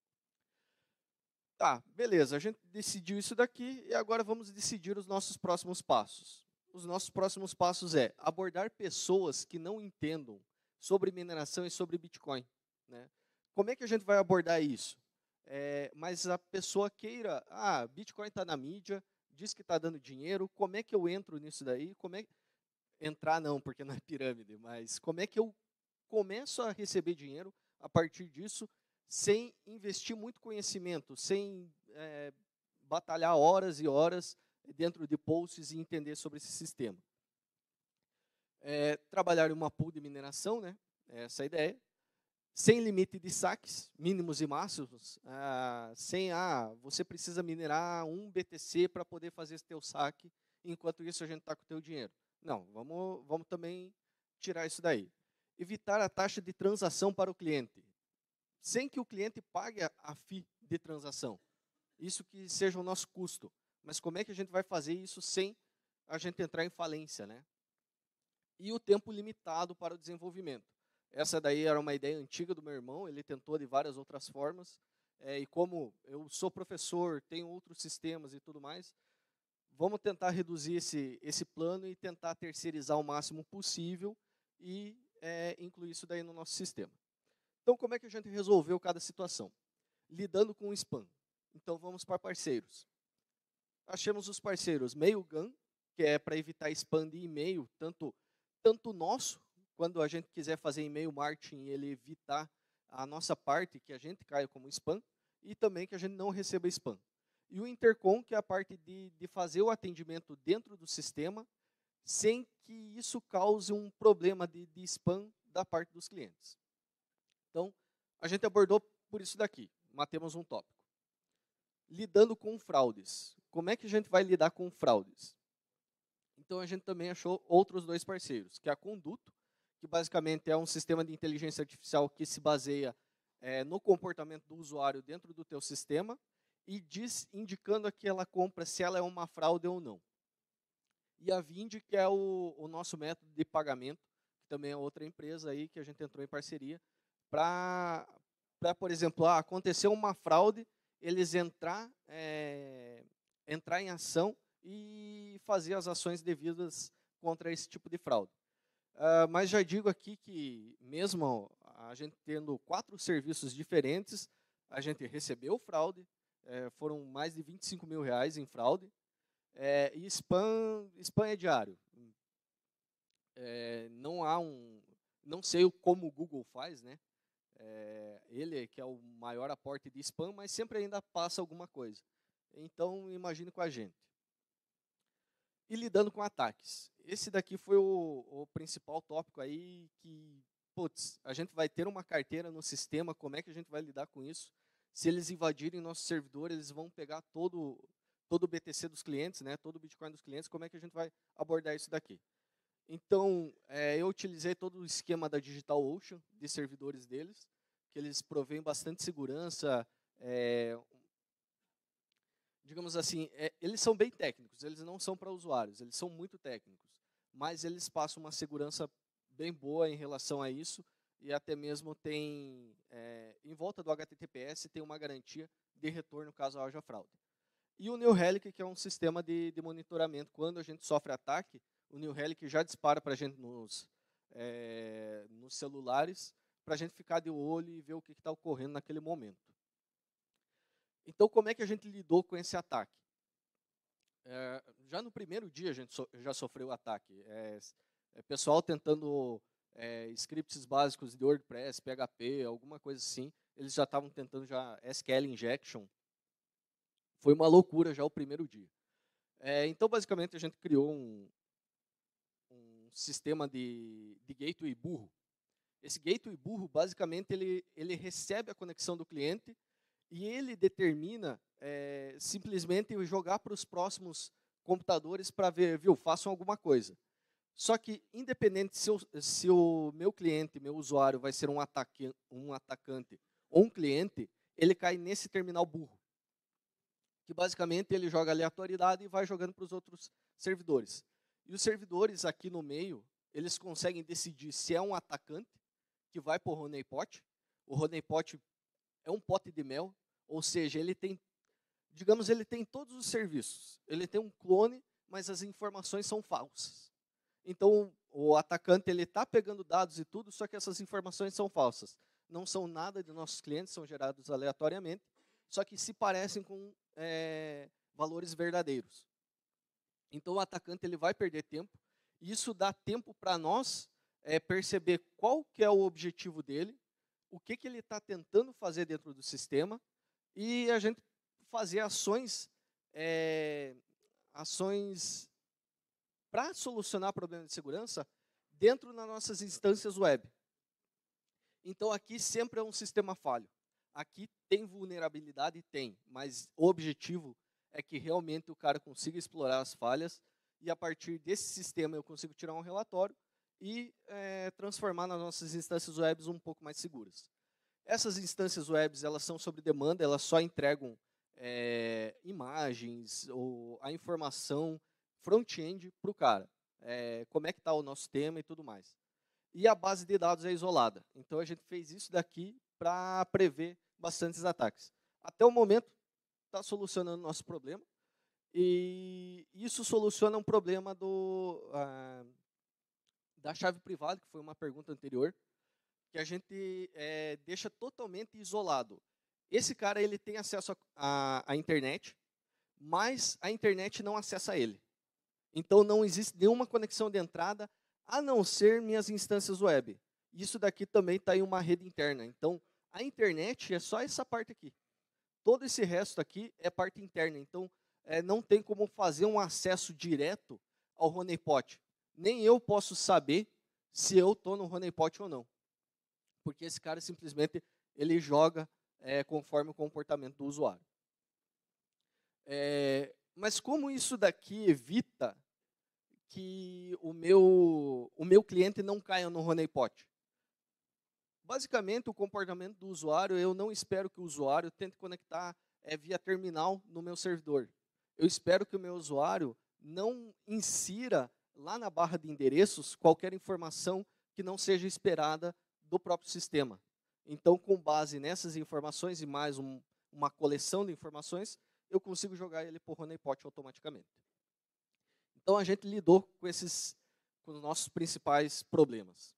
Tá, beleza, a gente decidiu isso daqui e agora vamos decidir os nossos próximos passos. Os nossos próximos passos é abordar pessoas que não entendam sobre mineração e sobre Bitcoin. Né? Como é que a gente vai abordar isso? É, mas a pessoa queira, ah, Bitcoin está na mídia, diz que está dando dinheiro, como é que eu entro nisso daí? Como é entrar não, porque não é pirâmide, mas como é que eu começo a receber dinheiro a partir disso, sem investir muito conhecimento, sem é, batalhar horas e horas dentro de posts e entender sobre esse sistema. É, trabalhar em uma pool de mineração, né? Essa é a ideia. Sem limite de saques, mínimos e máximos, ah, sem, ah, você precisa minerar um B T C para poder fazer esse teu saque, enquanto isso a gente está com o teu dinheiro. Não, vamos, vamos também tirar isso daí. Evitar a taxa de transação para o cliente, sem que o cliente pague a, a fee de transação. Isso que seja o nosso custo. Mas como é que a gente vai fazer isso sem a gente entrar em falência, né? E o tempo limitado para o desenvolvimento. Essa daí era uma ideia antiga do meu irmão, ele tentou de várias outras formas, é, e como eu sou professor, tenho outros sistemas e tudo mais, vamos tentar reduzir esse, esse plano e tentar terceirizar o máximo possível e é, incluir isso daí no nosso sistema. Então, como é que a gente resolveu cada situação? Lidando com o spam. Então, vamos para parceiros. Achamos os parceiros Mailgun, que é para evitar spam de e-mail, tanto, tanto nosso, quando a gente quiser fazer e-mail marketing, ele evitar a nossa parte, que a gente caia como spam, e também que a gente não receba spam. E o Intercom, que é a parte de, de fazer o atendimento dentro do sistema, sem que isso cause um problema de, de spam da parte dos clientes. Então, a gente abordou por isso daqui, matemos um tópico. Lidando com fraudes. Como é que a gente vai lidar com fraudes? Então, a gente também achou outros dois parceiros, que é a Conduto, que basicamente é um sistema de inteligência artificial que se baseia é, no comportamento do usuário dentro do teu sistema e diz, indicando aquela compra se ela é uma fraude ou não. E a Vind, que é o, o nosso método de pagamento, que também é outra empresa aí que a gente entrou em parceria, para, por exemplo, ah, aconteceu uma fraude, eles entrar, é, entrar em ação e fazer as ações devidas contra esse tipo de fraude. Uh, mas já digo aqui que, mesmo a gente tendo quatro serviços diferentes, a gente recebeu fraude, é, foram mais de vinte e cinco mil reais em fraude, é, e spam, spam é diário. É, não há um, não sei como o Google faz, né? É, ele que é o maior aporte de spam, mas sempre ainda passa alguma coisa. Então, imagine com a gente. E lidando com ataques. Esse daqui foi o, o principal tópico aí que, putz, a gente vai ter uma carteira no sistema, como é que a gente vai lidar com isso? Se eles invadirem nosso servidor, eles vão pegar todo, todo o B T C dos clientes, né, todo o Bitcoin dos clientes, como é que a gente vai abordar isso daqui? Então, é, eu utilizei todo o esquema da DigitalOcean, de servidores deles, que eles provêm bastante segurança, é, digamos assim, é, eles são bem técnicos, eles não são para usuários, eles são muito técnicos, mas eles passam uma segurança bem boa em relação a isso, e até mesmo tem, é, em volta do H T T P S, tem uma garantia de retorno caso haja fraude. E o New Relic, que é um sistema de, de monitoramento, quando a gente sofre ataque, o New Relic já dispara para a gente nos, é, nos celulares, para a gente ficar de olho e ver o que está ocorrendo naquele momento. Então, como é que a gente lidou com esse ataque? É, já no primeiro dia a gente so, já sofreu ataque. É, é pessoal tentando é, scripts básicos de WordPress, P H P, alguma coisa assim. Eles já estavam tentando já S Q L injection. Foi uma loucura já o primeiro dia. É, então, basicamente, a gente criou um, um sistema de, de gateway burro. Esse gateway burro, basicamente, ele, ele recebe a conexão do cliente e ele determina é, simplesmente jogar para os próximos computadores para ver, viu, façam alguma coisa. Só que, independente se, eu, se o meu cliente, meu usuário, vai ser um, ataque, um atacante ou um cliente, ele cai nesse terminal burro. Que basicamente ele joga aleatoriedade e vai jogando para os outros servidores. E os servidores aqui no meio, eles conseguem decidir se é um atacante que vai para o honeypot. O honeypot é um pote de mel, ou seja, ele tem, digamos, ele tem todos os serviços. Ele tem um clone, mas as informações são falsas. Então, o atacante ele está pegando dados e tudo, só que essas informações são falsas. Não são nada de nossos clientes, são gerados aleatoriamente, só que se parecem com é, valores verdadeiros. Então, o atacante ele vai perder tempo, e isso dá tempo para nós é, perceber qual que é o objetivo dele, o que, que ele está tentando fazer dentro do sistema, e a gente fazer ações, é, ações para solucionar problemas de segurança dentro das nossas instâncias web. Então, aqui sempre é um sistema falho. Aqui tem vulnerabilidade? Tem, mas o objetivo é que realmente o cara consiga explorar as falhas e a partir desse sistema eu consigo tirar um relatório e é, transformar nas nossas instâncias web um pouco mais seguras. Essas instâncias web, elas são sob demanda, elas só entregam é, imagens ou a informação front-end para o cara. É, como é que está o nosso tema e tudo mais. E a base de dados é isolada. Então, a gente fez isso daqui para prever bastantes ataques. Até o momento, está solucionando o nosso problema. E isso isso soluciona um problema do, ah, da chave privada, que foi uma pergunta anterior, que a gente é, deixa totalmente isolado. Esse cara ele tem acesso à internet, mas a internet não acessa ele. Então, não existe nenhuma conexão de entrada, a não ser minhas instâncias web. Isso daqui também está em uma rede interna. Então, a internet é só essa parte aqui. Todo esse resto aqui é parte interna. Então, é, não tem como fazer um acesso direto ao honeypot. Nem eu posso saber se eu estou no honeypot ou não. Porque esse cara simplesmente ele joga é, conforme o comportamento do usuário. É, mas como isso daqui evita que o meu, o meu cliente não caia no honeypot? Basicamente, o comportamento do usuário, eu não espero que o usuário tente conectar é, via terminal no meu servidor. Eu espero que o meu usuário não insira lá na barra de endereços qualquer informação que não seja esperada do próprio sistema. Então, com base nessas informações e mais um, uma coleção de informações, eu consigo jogar ele para o honeypot automaticamente. Então, a gente lidou com esses, com os nossos principais problemas.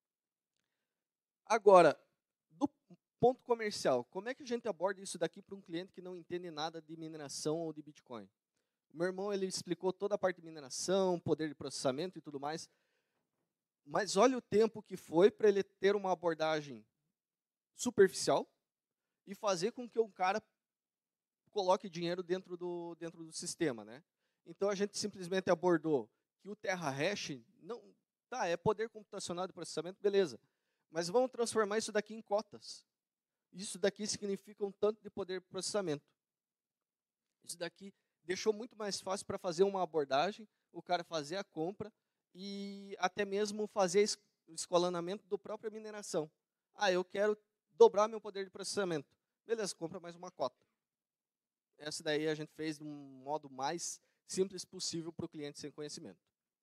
Agora, do ponto comercial, como é que a gente aborda isso daqui para um cliente que não entende nada de mineração ou de Bitcoin? O meu irmão ele explicou toda a parte de mineração, poder de processamento e tudo mais, mas olha o tempo que foi para ele ter uma abordagem superficial e fazer com que o cara coloque dinheiro dentro do, dentro do sistema, né? Então, a gente simplesmente abordou que o TerraHash, não, tá, é poder computacional de processamento, beleza. Mas vamos transformar isso daqui em cotas. Isso daqui significa um tanto de poder de processamento. Isso daqui deixou muito mais fácil para fazer uma abordagem, o cara fazer a compra e até mesmo fazer o escalonamento da própria mineração. Ah, eu quero dobrar meu poder de processamento. Beleza, compra mais uma cota. Essa daí a gente fez de um modo mais simples possível para o cliente sem conhecimento.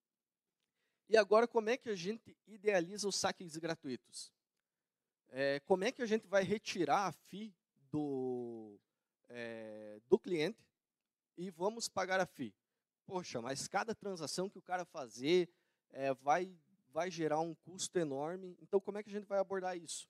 E agora, como é que a gente idealiza os saques gratuitos? É, como é que a gente vai retirar a F I I do, é, do cliente e vamos pagar a F I I? Poxa, mas cada transação que o cara fazer é, vai, vai gerar um custo enorme. Então, como é que a gente vai abordar isso?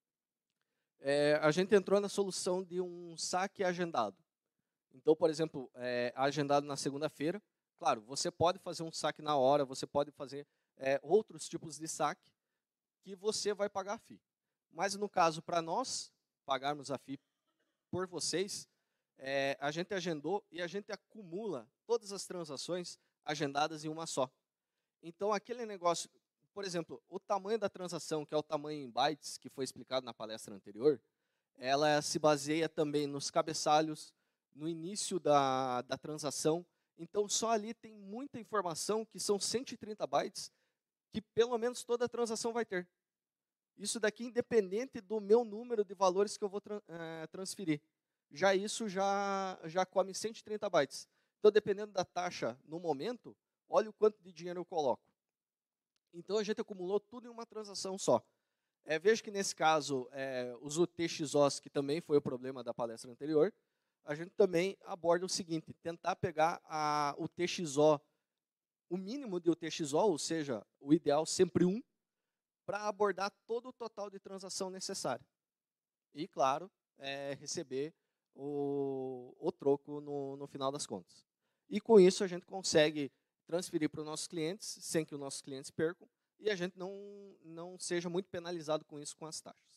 É, a gente entrou na solução de um saque agendado. Então, por exemplo, é, agendado na segunda-feira. Claro, você pode fazer um saque na hora, você pode fazer é, outros tipos de saque que você vai pagar a F I I. Mas, no caso, para nós pagarmos a F I I por vocês, é, a gente agendou e a gente acumula todas as transações agendadas em uma só. Então, aquele negócio, por exemplo, o tamanho da transação, que é o tamanho em bytes, que foi explicado na palestra anterior, ela se baseia também nos cabeçalhos, no início da, da transação. Então, só ali tem muita informação, que são cento e trinta bytes, que pelo menos toda a transação vai ter. Isso daqui independente do meu número de valores que eu vou tra é, transferir. Já isso já, já come cento e trinta bytes. Então, dependendo da taxa no momento, olha o quanto de dinheiro eu coloco. Então, a gente acumulou tudo em uma transação só. É, vejo que nesse caso, é, os U T X Os, que também foi o problema da palestra anterior, a gente também aborda o seguinte, tentar pegar a, o T X O, o mínimo de U T X O, ou seja, o ideal sempre um, para abordar todo o total de transação necessário. E, claro, é, receber o, o troco no, no final das contas. E com isso a gente consegue transferir para os nossos clientes, sem que os nossos clientes percam, e a gente não, não seja muito penalizado com isso, com as taxas.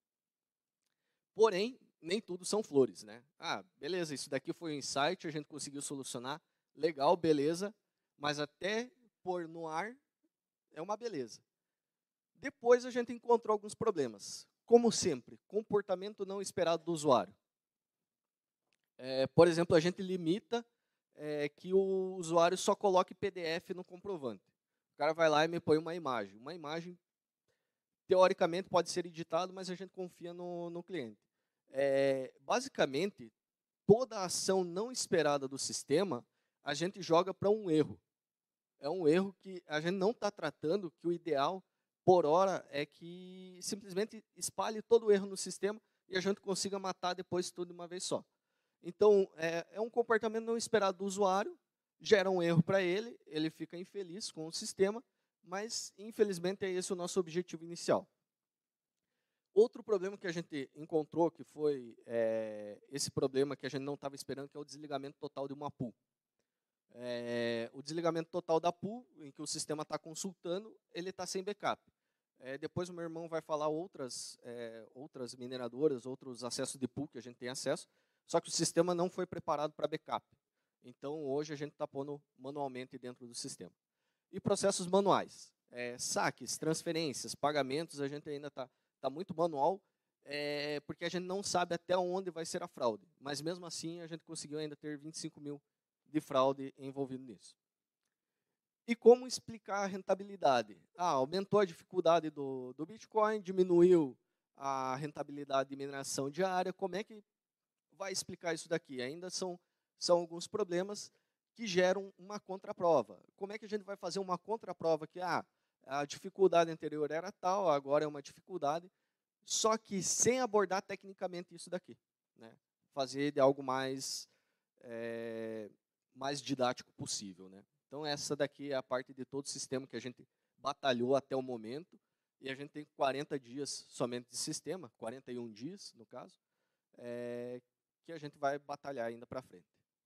Porém, nem tudo são flores, né? Ah, beleza, isso daqui foi um insight, a gente conseguiu solucionar, legal, beleza, mas até pôr no ar é uma beleza. Depois a gente encontrou alguns problemas. Como sempre, comportamento não esperado do usuário. É, por exemplo, a gente limita é, que o usuário só coloque P D F no comprovante. O cara vai lá e me põe uma imagem. Uma imagem, teoricamente, pode ser editado, mas a gente confia no, no cliente. É, basicamente, toda ação não esperada do sistema, a gente joga para um erro. É um erro que a gente não está tratando, que o ideal, por hora, é que simplesmente espalhe todo o erro no sistema e a gente consiga matar depois tudo de uma vez só. Então, é, é um comportamento não esperado do usuário, gera um erro para ele, ele fica infeliz com o sistema, mas, infelizmente, é esse o nosso objetivo inicial. Outro problema que a gente encontrou, que foi é, esse problema que a gente não estava esperando, que é o desligamento total de uma pool. É, o desligamento total da pool, em que o sistema está consultando, ele está sem backup. É, depois o meu irmão vai falar outras, é, outras mineradoras, outros acessos de pool que a gente tem acesso, só que o sistema não foi preparado para backup. Então, hoje a gente está pondo manualmente dentro do sistema. E processos manuais. É, saques, transferências, pagamentos, a gente ainda está tá muito manual, é, porque a gente não sabe até onde vai ser a fraude. Mas, mesmo assim, a gente conseguiu ainda ter vinte e cinco mil de fraude envolvido nisso. E como explicar a rentabilidade? Ah, aumentou a dificuldade do, do Bitcoin, diminuiu a rentabilidade de mineração diária. Como é que vai explicar isso daqui? Ainda são, são alguns problemas que geram uma contraprova. Como é que a gente vai fazer uma contraprova que ah, a dificuldade anterior era tal, agora é uma dificuldade, só que sem abordar tecnicamente isso daqui, né? Fazer de algo mais, é, mais didático possível, né? Então, essa daqui é a parte de todo o sistema que a gente batalhou até o momento, e a gente tem quarenta dias somente de sistema, quarenta e um dias, no caso, é, que a gente vai batalhar ainda para frente.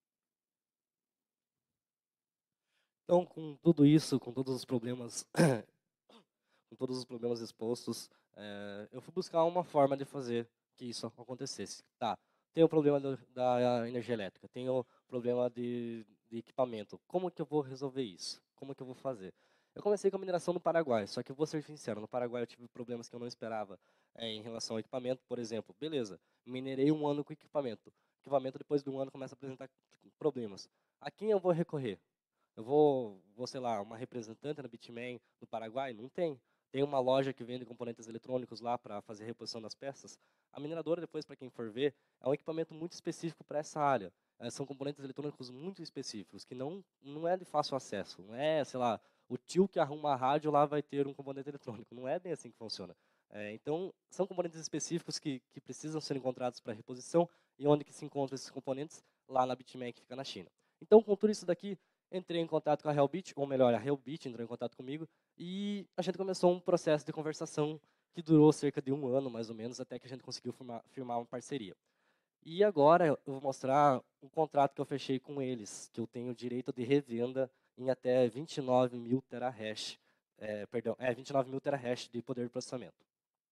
Então, com tudo isso, com todos os problemas, com todos os problemas expostos, é, eu fui buscar uma forma de fazer que isso acontecesse. Tá, tem o problema do, da energia elétrica, tem o problema de, de equipamento. Como que eu vou resolver isso? Como que eu vou fazer? Eu comecei com a mineração no Paraguai, só que eu vou ser sincero, no Paraguai eu tive problemas que eu não esperava é, em relação ao equipamento. Por exemplo, beleza, minerei um ano com equipamento. O equipamento, depois de um ano, começa a apresentar problemas. A quem eu vou recorrer? Eu vou, vou, sei lá, uma representante na Bitmain do Paraguai? Não tem. Tem uma loja que vende componentes eletrônicos lá para fazer a reposição das peças. A mineradora, depois, para quem for ver, é um equipamento muito específico para essa área. É, são componentes eletrônicos muito específicos, que não, não é de fácil acesso. Não é, sei lá, o tio que arruma a rádio lá vai ter um componente eletrônico. Não é bem assim que funciona. É, então, são componentes específicos que, que precisam ser encontrados para reposição e onde que se encontram esses componentes? Lá na Bitmain, que fica na China. Então, com tudo isso daqui, entrei em contato com a Helbit, ou melhor, a Helbit entrou em contato comigo, e a gente começou um processo de conversação que durou cerca de um ano, mais ou menos, até que a gente conseguiu firmar, firmar uma parceria. E agora eu vou mostrar um contrato que eu fechei com eles, que eu tenho direito de revenda em até vinte e nove mil terahash, é, perdão, é vinte e nove mil terahash de poder de processamento.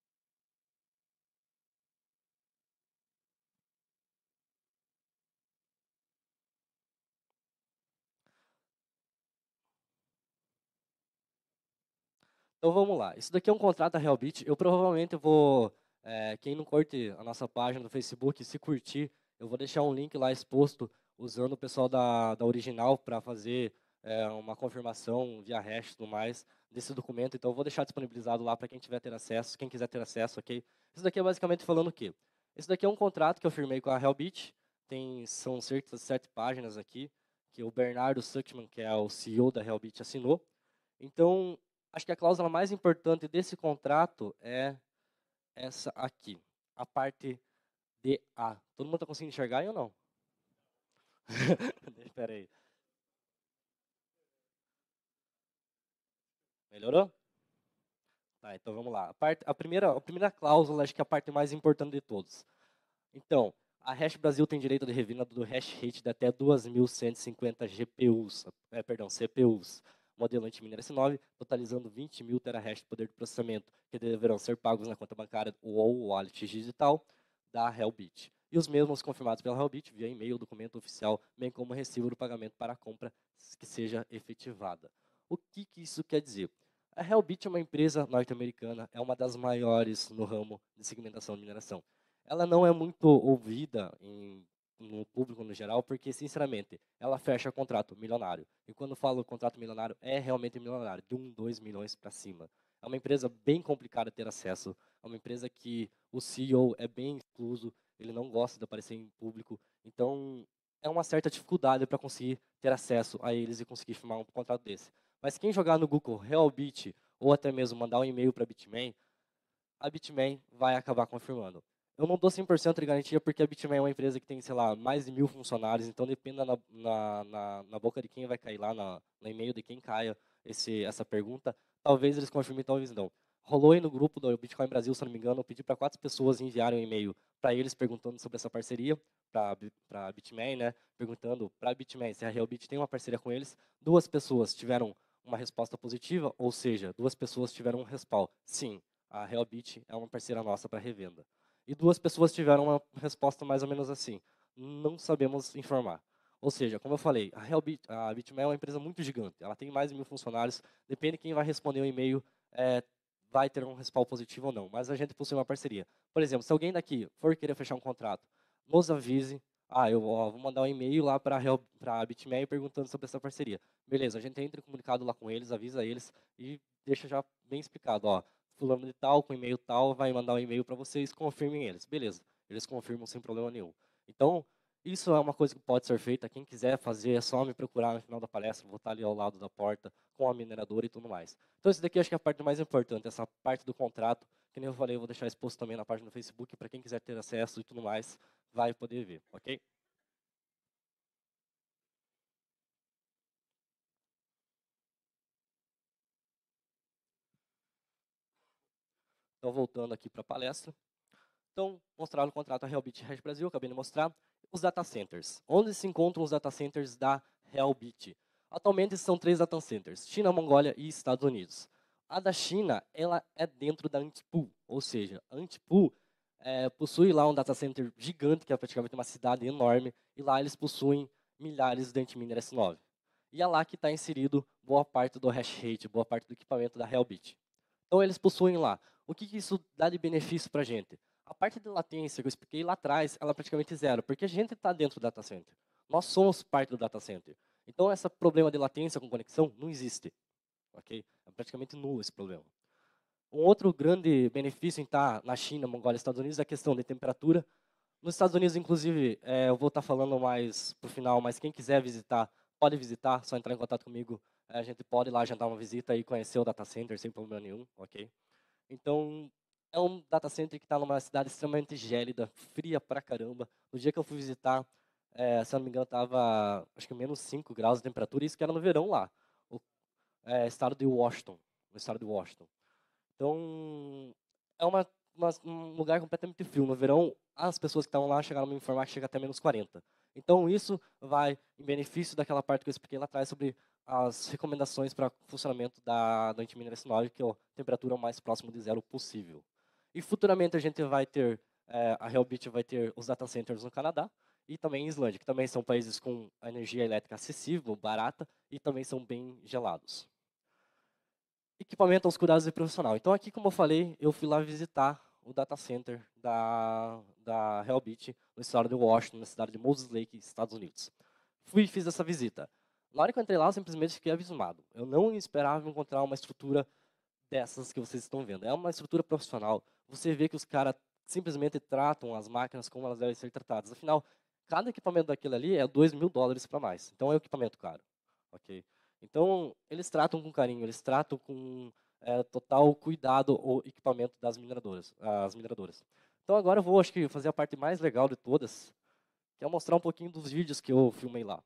Então vamos lá. Isso daqui é um contrato da Helbit. Eu provavelmente vou, é, quem não curte a nossa página do Facebook, se curtir, eu vou deixar um link lá exposto usando o pessoal da, da Original para fazer é, uma confirmação via hash e tudo mais desse documento. Então eu vou deixar disponibilizado lá para quem tiver ter acesso, quem quiser ter acesso, ok? Isso daqui é basicamente falando o quê? Isso daqui é um contrato que eu firmei com a Helbit. Tem, são cerca de sete páginas aqui, que o Bernardo Suchman, que é o C E O da Helbit, assinou. Então, acho que a cláusula mais importante desse contrato é essa aqui, a parte D A. Todo mundo está conseguindo enxergar aí ou não? Espera aí. Melhorou? Tá, então vamos lá. A, parte, a, primeira, a primeira cláusula, acho que é a parte mais importante de todos. Então, a Hash Brasil tem direito de revenda do hash rate de até duas mil cento e cinquenta G P Us, é, perdão, C P Us, modelo anti-minera S nove, totalizando vinte mil terahash de poder de processamento, que deverão ser pagos na conta bancária ou wallet digital da Helbit. E os mesmos confirmados pela Helbit via e-mail, documento oficial, bem como recibo do pagamento para a compra que seja efetivada. O que, que isso quer dizer? A Helbit é uma empresa norte-americana, é uma das maiores no ramo de segmentação de mineração. Ela não é muito ouvida em, no público no geral, porque, sinceramente, ela fecha contrato milionário. E quando falo contrato milionário, é realmente milionário, de um, dois milhões para cima. É uma empresa bem complicada de ter acesso, é uma empresa que o C E O é bem excluso, ele não gosta de aparecer em público, então é uma certa dificuldade para conseguir ter acesso a eles e conseguir firmar um contrato desse. Mas quem jogar no Google Helbit, ou até mesmo mandar um e-mail para a Bitmain, a Bitmain vai acabar confirmando. Eu não dou cem por cento de garantia porque a Bitmain é uma empresa que tem, sei lá, mais de mil funcionários, então depende na, na, na, na boca de quem vai cair lá, na, no e-mail de quem caia esse, essa pergunta. Talvez eles confirmem, talvez não. Rolou aí no grupo do Bitcoin Brasil, se não me engano, eu pedi para quatro pessoas enviarem um e-mail para eles perguntando sobre essa parceria, para a Bitmain, né? Perguntando para a Bitmain se a Realbit tem uma parceria com eles. Duas pessoas tiveram uma resposta positiva, ou seja, duas pessoas tiveram um respaldo. Sim, a Realbit é uma parceira nossa para revenda. E duas pessoas tiveram uma resposta mais ou menos assim: não sabemos informar. Ou seja, como eu falei, a Realbit, a Bitmain é uma empresa muito gigante. Ela tem mais de mil funcionários. Depende de quem vai responder o e-mail, é, vai ter um respaldo positivo ou não. Mas a gente possui uma parceria. Por exemplo, se alguém daqui for querer fechar um contrato, nos avise. Ah, eu ó, vou mandar um e-mail lá para a Bitmain perguntando sobre essa parceria. Beleza, a gente entra em comunicado lá com eles, avisa eles e deixa já bem explicado. Ó, fulano de tal, com e-mail tal, vai mandar um e-mail para vocês, confirmem eles. Beleza, eles confirmam sem problema nenhum. Então, isso é uma coisa que pode ser feita. Quem quiser fazer, é só me procurar no final da palestra, vou estar ali ao lado da porta, com a mineradora e tudo mais. Então, isso daqui acho que é a parte mais importante, essa parte do contrato, que nem eu falei, eu vou deixar exposto também na página do Facebook, para quem quiser ter acesso e tudo mais, vai poder ver, ok? Então, voltando aqui para a palestra. Então, mostrar o contrato da Realbit Hash Brasil, acabei de mostrar. Os data centers. Onde se encontram os data centers da Realbit? Atualmente são três data centers, China, Mongólia e Estados Unidos. A da China, ela é dentro da Antipool, ou seja, a Antipool é, possui lá um data center gigante, que é praticamente uma cidade enorme, e lá eles possuem milhares de Antiminer S nove. E é lá que está inserido boa parte do hash rate, boa parte do equipamento da Realbit. Então, eles possuem lá. O que, que isso dá de benefício para a gente? A parte de latência que eu expliquei lá atrás, ela é praticamente zero, porque a gente está dentro do data center. Nós somos parte do data center. Então, esse problema de latência com conexão não existe. Okay? É praticamente nulo esse problema. Um outro grande benefício em estar na China, Mongólia e Estados Unidos é a questão de temperatura. Nos Estados Unidos, inclusive, é, eu vou estar falando mais para o final, mas quem quiser visitar, pode visitar, só entrar em contato comigo. É, a gente pode ir lá agendar uma visita e conhecer o data center sem problema nenhum, ok? Então, é um data center que está numa cidade extremamente gélida, fria pra caramba. No dia que eu fui visitar, é, se eu não me engano, estava acho que menos cinco graus de temperatura, isso que era no verão lá. O é, estado de Washington, no estado de Washington. Então, é uma, uma, um lugar completamente frio. No verão, as pessoas que estavam lá chegaram a me informar que chega até menos quarenta. Então, isso vai em benefício daquela parte que eu expliquei lá atrás sobre as recomendações para funcionamento da, da antiminer S nove, que é a temperatura mais próxima de zero possível. E futuramente a gente vai ter, é, a Realbit vai ter os data centers no Canadá e também em Islândia, que também são países com energia elétrica acessível, barata, e também são bem gelados. Equipamento aos cuidados do profissional. Então, aqui, como eu falei, eu fui lá visitar o data center da, da Realbit, no estado de Washington, na cidade de Moses Lake, Estados Unidos. Fui e fiz essa visita. Na hora que eu entrei lá, eu simplesmente fiquei abismado. Eu não esperava encontrar uma estrutura dessas que vocês estão vendo. É uma estrutura profissional. Você vê que os caras simplesmente tratam as máquinas como elas devem ser tratadas. Afinal, cada equipamento daquele ali é dois mil dólares para mais. Então, é um equipamento caro. Ok? Então, eles tratam com carinho, eles tratam com é, total cuidado o equipamento das mineradoras, as mineradoras. Então, agora eu vou, acho que, fazer a parte mais legal de todas, que é mostrar um pouquinho dos vídeos que eu filmei lá.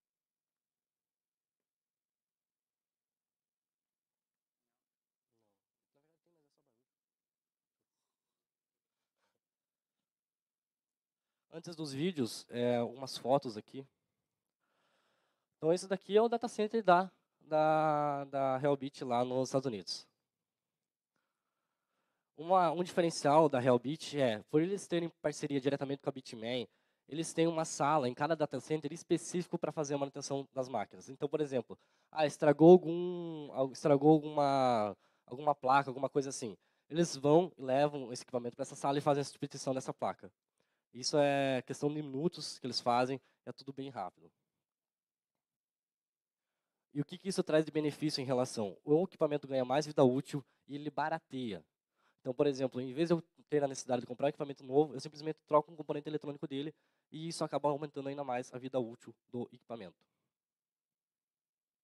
Antes dos vídeos, é, umas fotos aqui. Então, esse daqui é o data center da, da, da Realbit lá nos Estados Unidos. Uma, um diferencial da Realbit é, por eles terem parceria diretamente com a Bitmain, eles têm uma sala em cada data center específico para fazer a manutenção das máquinas. Então, por exemplo, ah, estragou algum, estragou alguma, alguma placa, alguma coisa assim. Eles vão e levam esse equipamento para essa sala e fazem a substituição dessa placa. Isso é questão de minutos que eles fazem, é tudo bem rápido. E o que, que isso traz de benefício em relação? O equipamento ganha mais vida útil e ele barateia. Então, por exemplo, em vez de eu ter a necessidade de comprar um equipamento novo, eu simplesmente troco um componente eletrônico dele e isso acaba aumentando ainda mais a vida útil do equipamento.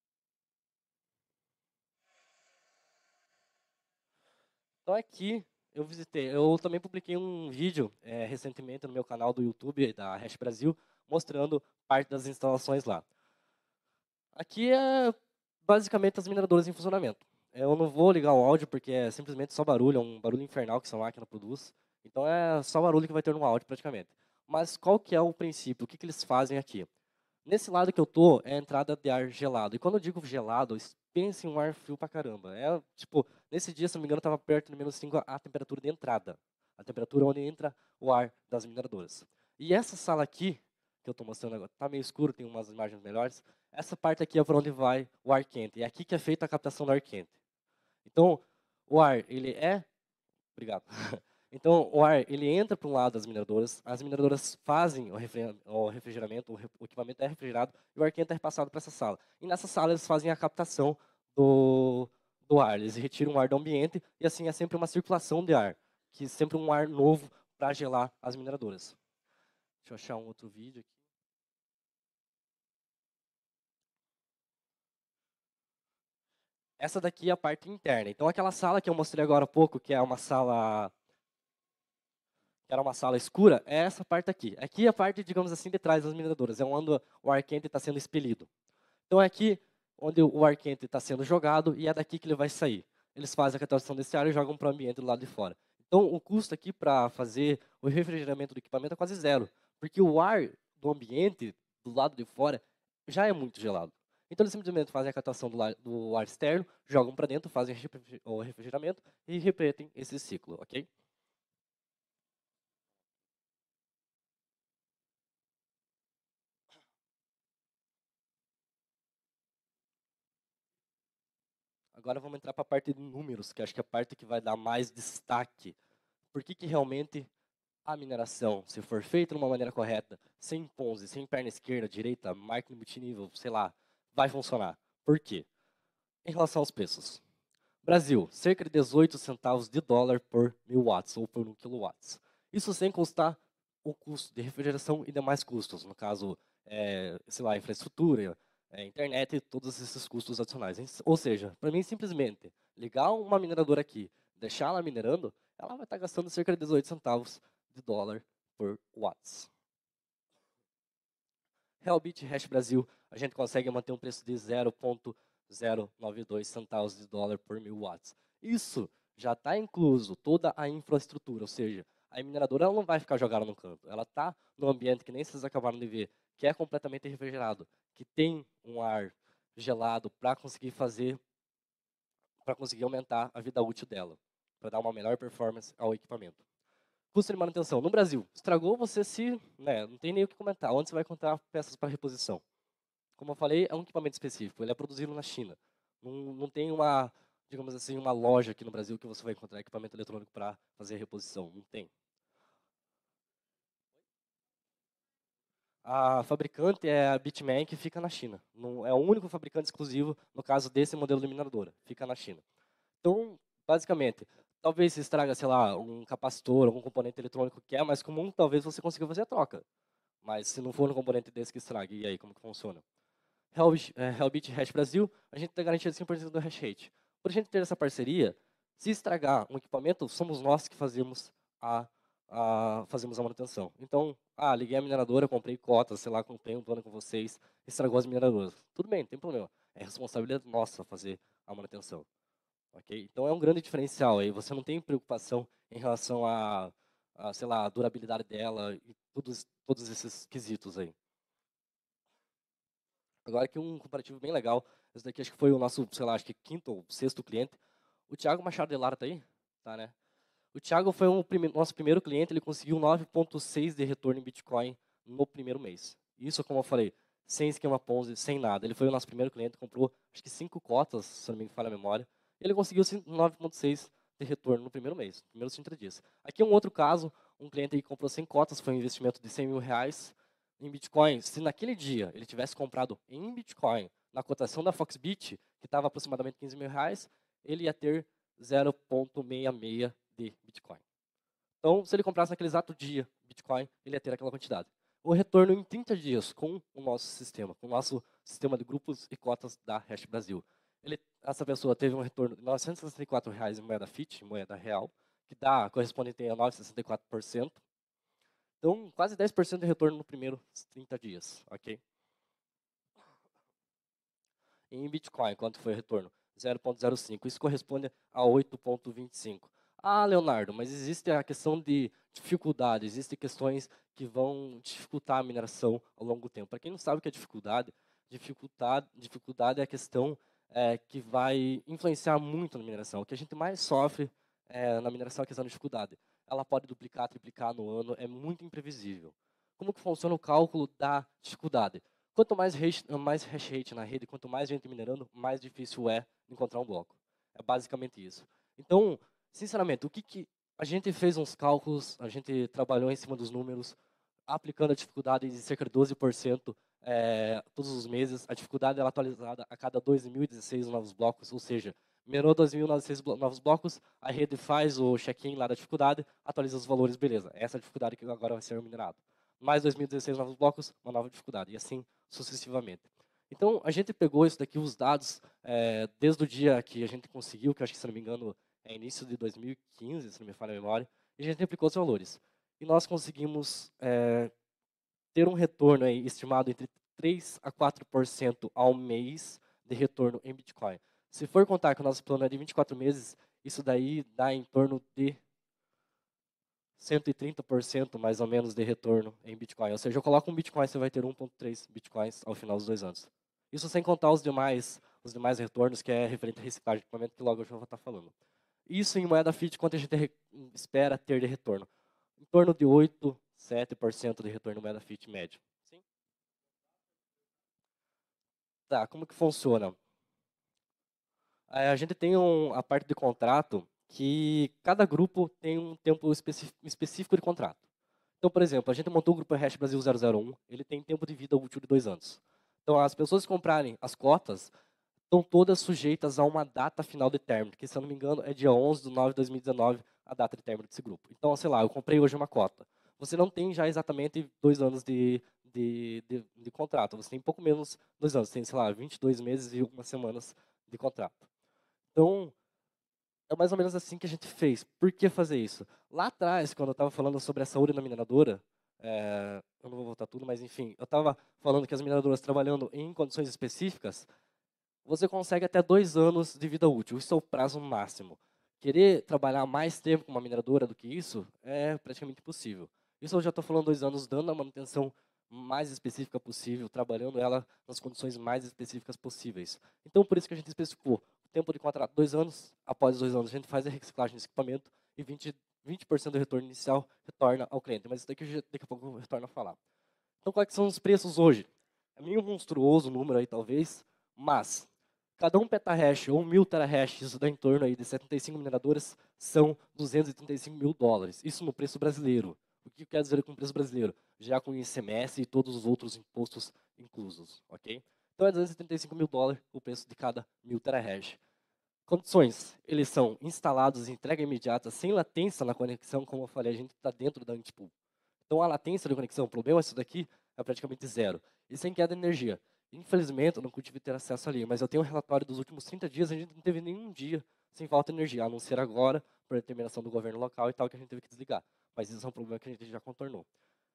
Então, aqui eu visitei. Eu também publiquei um vídeo é, recentemente no meu canal do YouTube da Hash Brasil, mostrando parte das instalações lá. Aqui é basicamente as mineradoras em funcionamento. Eu não vou ligar o áudio porque é simplesmente só barulho, é um barulho infernal que essa máquina produz. Então é só barulho que vai ter no áudio praticamente. Mas qual que é o princípio? O que, que eles fazem aqui? Nesse lado que eu tô é a entrada de ar gelado. E quando eu digo gelado, pense em um ar frio pra caramba. É, tipo, nesse dia, se não me engano, estava perto de menos cinco a temperatura de entrada. A temperatura onde entra o ar das mineradoras. E essa sala aqui, que eu estou mostrando agora, está meio escuro, tem umas imagens melhores. Essa parte aqui é para onde vai o ar quente. E é aqui que é feita a captação do ar quente. Então, o ar, ele é... Obrigado. Então, o ar, ele entra para um lado das mineradoras, as mineradoras fazem o, refri o refrigeramento, o, re o equipamento é refrigerado, e o ar quente é repassado para essa sala. E nessa sala eles fazem a captação do, do ar, eles retiram o ar do ambiente, e assim é sempre uma circulação de ar, que é sempre um ar novo para gelar as mineradoras. Deixa eu achar um outro vídeo aqui. Essa daqui é a parte interna. Então, aquela sala que eu mostrei agora há pouco, que é uma sala que era uma sala escura, é essa parte aqui. Aqui é a parte, digamos assim, de trás das mineradoras, é onde o ar quente está sendo expelido. Então é aqui onde o ar quente está sendo jogado e é daqui que ele vai sair. Eles fazem a captação desse ar e jogam para o ambiente do lado de fora. Então o custo aqui para fazer o refrigeramento do equipamento é quase zero, porque o ar do ambiente, do lado de fora, já é muito gelado. Então eles simplesmente fazem a captação do, do ar externo, jogam para dentro, fazem o refrigeramento e repetem esse ciclo, ok? Agora vamos entrar para a parte de números, que acho que é a parte que vai dar mais destaque. Por que, que realmente a mineração, se for feita de uma maneira correta, sem Ponzi, sem perna esquerda, direita, marketing multinível, sei lá, vai funcionar? Por quê? Em relação aos preços. Brasil, cerca de dezoito centavos de dólar por mil watts, ou por um quilowatts. Isso sem constar o custo de refrigeração e demais custos, no caso, é, sei lá, infraestrutura, é, internet e todos esses custos adicionais. Ou seja, para mim, simplesmente, ligar uma mineradora aqui, deixar ela minerando, ela vai estar gastando cerca de dezoito centavos de dólar por watts. Realbit Hash Brasil, a gente consegue manter um preço de zero vírgula zero nove dois centavos de dólar por mil watts. Isso já está incluso toda a infraestrutura, ou seja, a mineradora ela não vai ficar jogada no canto. Ela está no ambiente que nem vocês acabaram de ver, que é completamente refrigerado, que tem um ar gelado para conseguir fazer, para conseguir aumentar a vida útil dela, para dar uma melhor performance ao equipamento. Custo de manutenção. No Brasil, estragou, você se... Né, não tem nem o que comentar. Onde você vai encontrar peças para reposição? Como eu falei, é um equipamento específico. Ele é produzido na China. Não, não tem uma, digamos assim, uma loja aqui no Brasil que você vai encontrar equipamento eletrônico para fazer reposição. Não tem. A fabricante é a Bitmain, que fica na China. Não, é o único fabricante exclusivo, no caso desse modelo de mineradora. Fica na China. Então, basicamente, talvez se estraga, sei lá, um capacitor, algum componente eletrônico que é mais comum, talvez você consiga fazer a troca. Mas se não for um componente desse que estrague, e aí, como que funciona? Hellbit, é, Hellbit Hash Brasil, a gente tem garantia de cem por cento do hash rate. Por a gente ter essa parceria, se estragar um equipamento, somos nós que fazemos a, a, fazemos a manutenção. Então, ah, liguei a mineradora, comprei cotas, sei lá, comprei um plano com vocês, estragou as mineradoras. Tudo bem, não tem problema. É responsabilidade nossa fazer a manutenção. Okay? Então, é um grande diferencial aí. Você não tem preocupação em relação a, a sei lá, a durabilidade dela e todos, todos esses quesitos aí. Agora aqui um comparativo bem legal. Esse daqui acho que foi o nosso, sei lá, acho que quinto ou sexto cliente. O Thiago Machado de Lara tá aí? Tá, né? O Thiago foi o prime nosso primeiro cliente, ele conseguiu nove vírgula seis de retorno em Bitcoin no primeiro mês. Isso, como eu falei, sem esquema Ponzi, sem nada. Ele foi o nosso primeiro cliente, comprou acho que cinco cotas, se não me falha a memória. E ele conseguiu nove vírgula seis de retorno no primeiro mês, nos primeiros trinta dias. Aqui um outro caso, um cliente que comprou cem cotas, foi um investimento de cem mil reais em Bitcoin. Se naquele dia ele tivesse comprado em Bitcoin, na cotação da Foxbit, que estava aproximadamente quinze mil reais, ele ia ter zero vírgula sessenta e seis de Bitcoin. Então, se ele comprasse naquele exato dia Bitcoin, ele ia ter aquela quantidade. O retorno em trinta dias com o nosso sistema, com o nosso sistema de grupos e cotas da Hash Brasil. Ele, essa pessoa teve um retorno de novecentos e sessenta e quatro reais em moeda fiat, moeda real, que dá, correspondente a nove vírgula sessenta e quatro por cento. Então, quase dez por cento de retorno nos primeiros trinta dias, ok? E em Bitcoin, quanto foi o retorno? zero vírgula zero cinco, isso corresponde a oito vírgula vinte e cinco. Ah, Leonardo, mas existe a questão de dificuldade, existem questões que vão dificultar a mineração ao longo do tempo. Para quem não sabe o que é dificuldade, dificuldade, dificuldade é a questão é, que vai influenciar muito na mineração. O que a gente mais sofre é, na mineração é a questão da dificuldade. Ela pode duplicar, triplicar no ano, é muito imprevisível. Como que funciona o cálculo da dificuldade? Quanto mais hash, mais hash rate na rede, quanto mais gente minerando, mais difícil é encontrar um bloco. É basicamente isso. Então, sinceramente, o que, que a gente fez uns cálculos, a gente trabalhou em cima dos números, aplicando a dificuldade de cerca de doze por cento é, todos os meses. A dificuldade é atualizada a cada dois mil e dezesseis novos blocos, ou seja, minerou dois mil e dezesseis novos blocos, a rede faz o check-in lá da dificuldade, atualiza os valores, beleza. Essa é a dificuldade que agora vai ser minerado. Mais dois mil e dezesseis novos blocos, uma nova dificuldade, e assim sucessivamente. Então, a gente pegou isso daqui, os dados, é, desde o dia que a gente conseguiu, que eu acho que, se não me engano, é início de dois mil e quinze, se não me falha a memória, e a gente aplicou os valores. E nós conseguimos é, ter um retorno aí, estimado entre três a quatro por cento ao mês de retorno em Bitcoin. Se for contar que o nosso plano é de vinte e quatro meses, isso daí dá em torno de cento e trinta por cento mais ou menos de retorno em Bitcoin. Ou seja, eu coloco um Bitcoin, você vai ter um vírgula três Bitcoins ao final dos dois anos. Isso sem contar os demais, os demais retornos, que é referente à reciclagem de equipamento, que logo eu já vou estar falando. Isso em moeda fiat, quanto a gente espera ter de retorno? Em torno de oito, sete por cento de retorno moeda fiat médio. Sim? Tá, como que funciona? A gente tem um, a parte de contrato que cada grupo tem um tempo específico de contrato. Então, por exemplo, a gente montou o grupo Hash Brasil zero zero um, ele tem tempo de vida útil de dois anos. Então, as pessoas que comprarem as cotas estão todas sujeitas a uma data final de término, que, se eu não me engano, é dia onze de nove de dois mil e dezenove, a data de término desse grupo. Então, sei lá, eu comprei hoje uma cota. Você não tem já exatamente dois anos de, de, de, de contrato, você tem pouco menos dois anos, tem, sei lá, vinte e dois meses e algumas semanas de contrato. Então, é mais ou menos assim que a gente fez. Por que fazer isso? Lá atrás, quando eu estava falando sobre a saúde na mineradora, é, eu não vou voltar tudo, mas enfim, eu estava falando que as mineradoras trabalhando em condições específicas, você consegue até dois anos de vida útil. Isso é o prazo máximo. Querer trabalhar mais tempo com uma mineradora do que isso é praticamente impossível. Isso eu já estou falando dois anos, dando a manutenção mais específica possível, trabalhando ela nas condições mais específicas possíveis. Então, por isso que a gente especificou o tempo de contrato, dois anos. Após os dois anos, a gente faz a reciclagem desse equipamento e vinte, vinte por cento do retorno inicial retorna ao cliente. Mas isso daqui, daqui a pouco eu retorno a falar. Então, quais são os preços hoje? É meio monstruoso o número aí, talvez, mas cada um petahash ou mil terahash, isso dá em torno aí de setenta e cinco mineradoras, são duzentos e trinta e cinco mil dólares. Isso no preço brasileiro. O que quer dizer com o preço brasileiro? Já com I C M S e todos os outros impostos inclusos, ok? Então é duzentos e trinta e cinco mil dólares o preço de cada mil terahash. Condições, eles são instalados em entrega imediata, sem latência na conexão, como eu falei, a gente está dentro da Antipool. Então a latência de conexão, o problema disso daqui é praticamente zero. E sem queda de energia. Infelizmente, eu não pude ter acesso ali, mas eu tenho um relatório dos últimos trinta dias, a gente não teve nenhum dia sem falta de energia, a não ser agora, por determinação do governo local e tal, que a gente teve que desligar. Mas isso é um problema que a gente já contornou.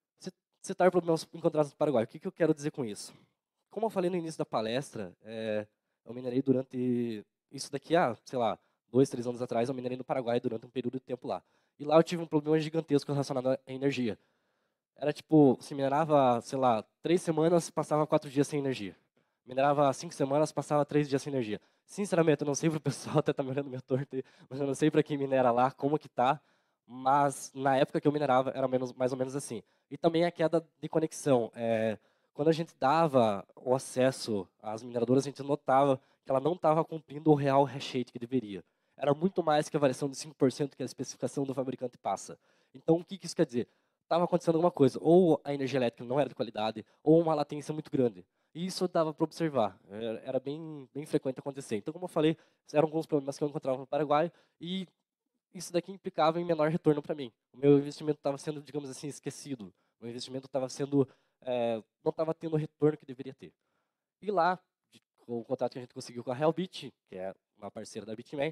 Citar problemas encontrados no Paraguai. O que, que eu quero dizer com isso? Como eu falei no início da palestra, é, eu minerei durante... Isso daqui, ah, sei lá, dois, três anos atrás, eu minerei no Paraguai durante um período de tempo lá. E lá eu tive um problema gigantesco relacionado à energia. Era tipo, se minerava, sei lá, três semanas, passava quatro dias sem energia. Minerava cinco semanas, passava três dias sem energia. Sinceramente, eu não sei para o pessoal, até tá me olhando minha torta aí, mas eu não sei para quem minera lá, como que tá. Mas na época que eu minerava, era menos, mais ou menos assim. E também a queda de conexão. É, quando a gente dava o acesso às mineradoras, a gente notava que ela não estava cumprindo o real hash rate que deveria. Era muito mais que a variação de cinco por cento que a especificação do fabricante passa. Então, o que, que isso quer dizer? Estava acontecendo alguma coisa, ou a energia elétrica não era de qualidade, ou uma latência muito grande. E isso dava para observar, era bem, bem frequente acontecer. Então, como eu falei, eram alguns problemas que eu encontrava no Paraguai, e isso daqui implicava em menor retorno para mim. O meu investimento estava sendo, digamos assim, esquecido. O investimento estava sendo, é, não estava tendo o retorno que deveria ter. E lá, com o contato que a gente conseguiu com a Realbit, que é uma parceira da Bitmain,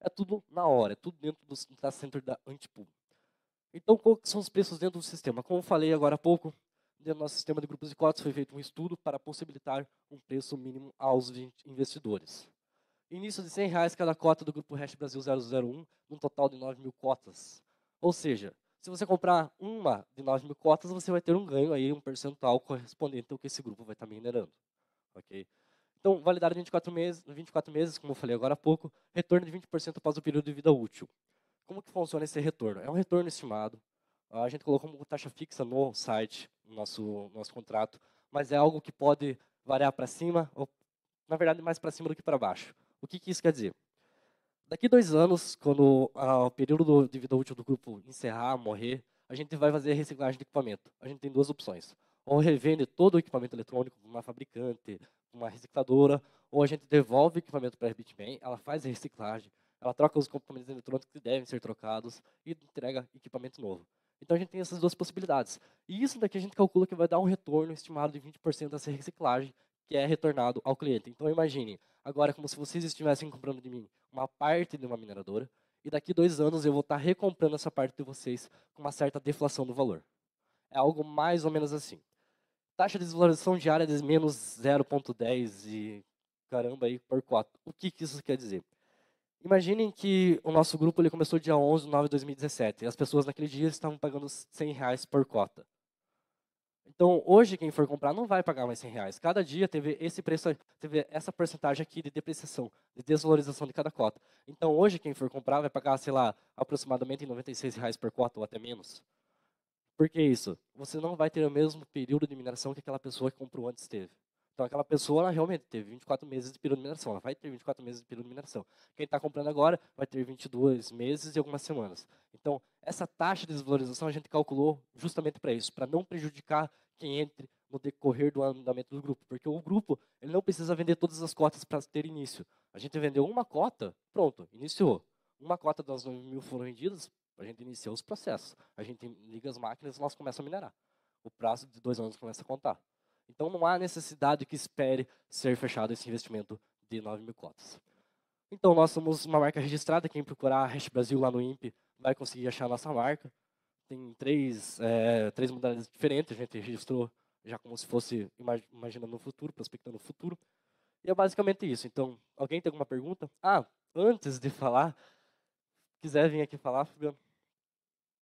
É tudo na hora, é tudo dentro do data center da Antipool. Então, quais são os preços dentro do sistema? Como eu falei agora há pouco, dentro do nosso sistema de grupos de cotas foi feito um estudo para possibilitar um preço mínimo aos investidores. Início de cem reais cada cota do Grupo Hash Brasil zero zero um, num total de nove mil cotas. Ou seja, se você comprar uma de nove mil cotas, você vai ter um ganho aí, um percentual correspondente ao que esse grupo vai estar minerando. Ok? Então, validade de vinte e quatro meses, vinte e quatro meses, como eu falei agora há pouco, retorno de vinte por cento após o período de vida útil. Como que funciona esse retorno? É um retorno estimado. A gente colocou como taxa fixa no site, no nosso, nosso contrato, mas é algo que pode variar para cima, ou, na verdade, mais para cima do que para baixo. O que, que isso quer dizer? Daqui dois anos, quando ah, o período de vida útil do grupo encerrar, morrer, a gente vai fazer reciclagem de equipamento. A gente tem duas opções. Ou revende todo o equipamento eletrônico para uma fabricante, uma recicladora, ou a gente devolve o equipamento para a Bitmain, ela faz a reciclagem, ela troca os componentes eletrônicos que devem ser trocados e entrega equipamento novo. Então a gente tem essas duas possibilidades. E isso daqui a gente calcula que vai dar um retorno estimado de vinte por cento dessa reciclagem, que é retornado ao cliente. Então imagine, agora é como se vocês estivessem comprando de mim uma parte de uma mineradora, e daqui dois anos eu vou estar recomprando essa parte de vocês com uma certa deflação do valor. É algo mais ou menos assim. Taxa de desvalorização diária de menos zero vírgula dez e caramba aí por cota. O que, que isso quer dizer? Imaginem que o nosso grupo ele começou dia onze de nove de dois mil e dezessete e as pessoas naquele dia estavam pagando cem reais por cota. Então, hoje, quem for comprar não vai pagar mais cem reais. Cada dia teve esse preço, teve essa porcentagem aqui de depreciação, de desvalorização de cada cota. Então, hoje, quem for comprar vai pagar, sei lá, aproximadamente noventa e seis reais por cota ou até menos. Por que isso? Você não vai ter o mesmo período de mineração que aquela pessoa que comprou antes teve. Então, aquela pessoa ela realmente teve vinte e quatro meses de período de mineração. Ela vai ter vinte e quatro meses de período de mineração. Quem está comprando agora vai ter vinte e dois meses e algumas semanas. Então, essa taxa de desvalorização a gente calculou justamente para isso, para não prejudicar quem entre no decorrer do andamento do grupo. Porque o grupo ele não precisa vender todas as cotas para ter início. A gente vendeu uma cota, pronto, iniciou. Uma cota das nove mil foram vendidas, a gente inicia os processos. A gente liga as máquinas e nós começamos a minerar. O prazo de dois anos começa a contar. Então, não há necessidade que espere ser fechado esse investimento de nove mil cotas. Então, nós somos uma marca registrada. Quem procurar Hash Brasil lá no I N P vai conseguir achar a nossa marca. Tem três, é, três modalidades diferentes. A gente registrou já como se fosse imaginando no futuro, prospectando no futuro. E é basicamente isso. Então, alguém tem alguma pergunta? Ah, antes de falar, quiser vir aqui falar, Fabiano?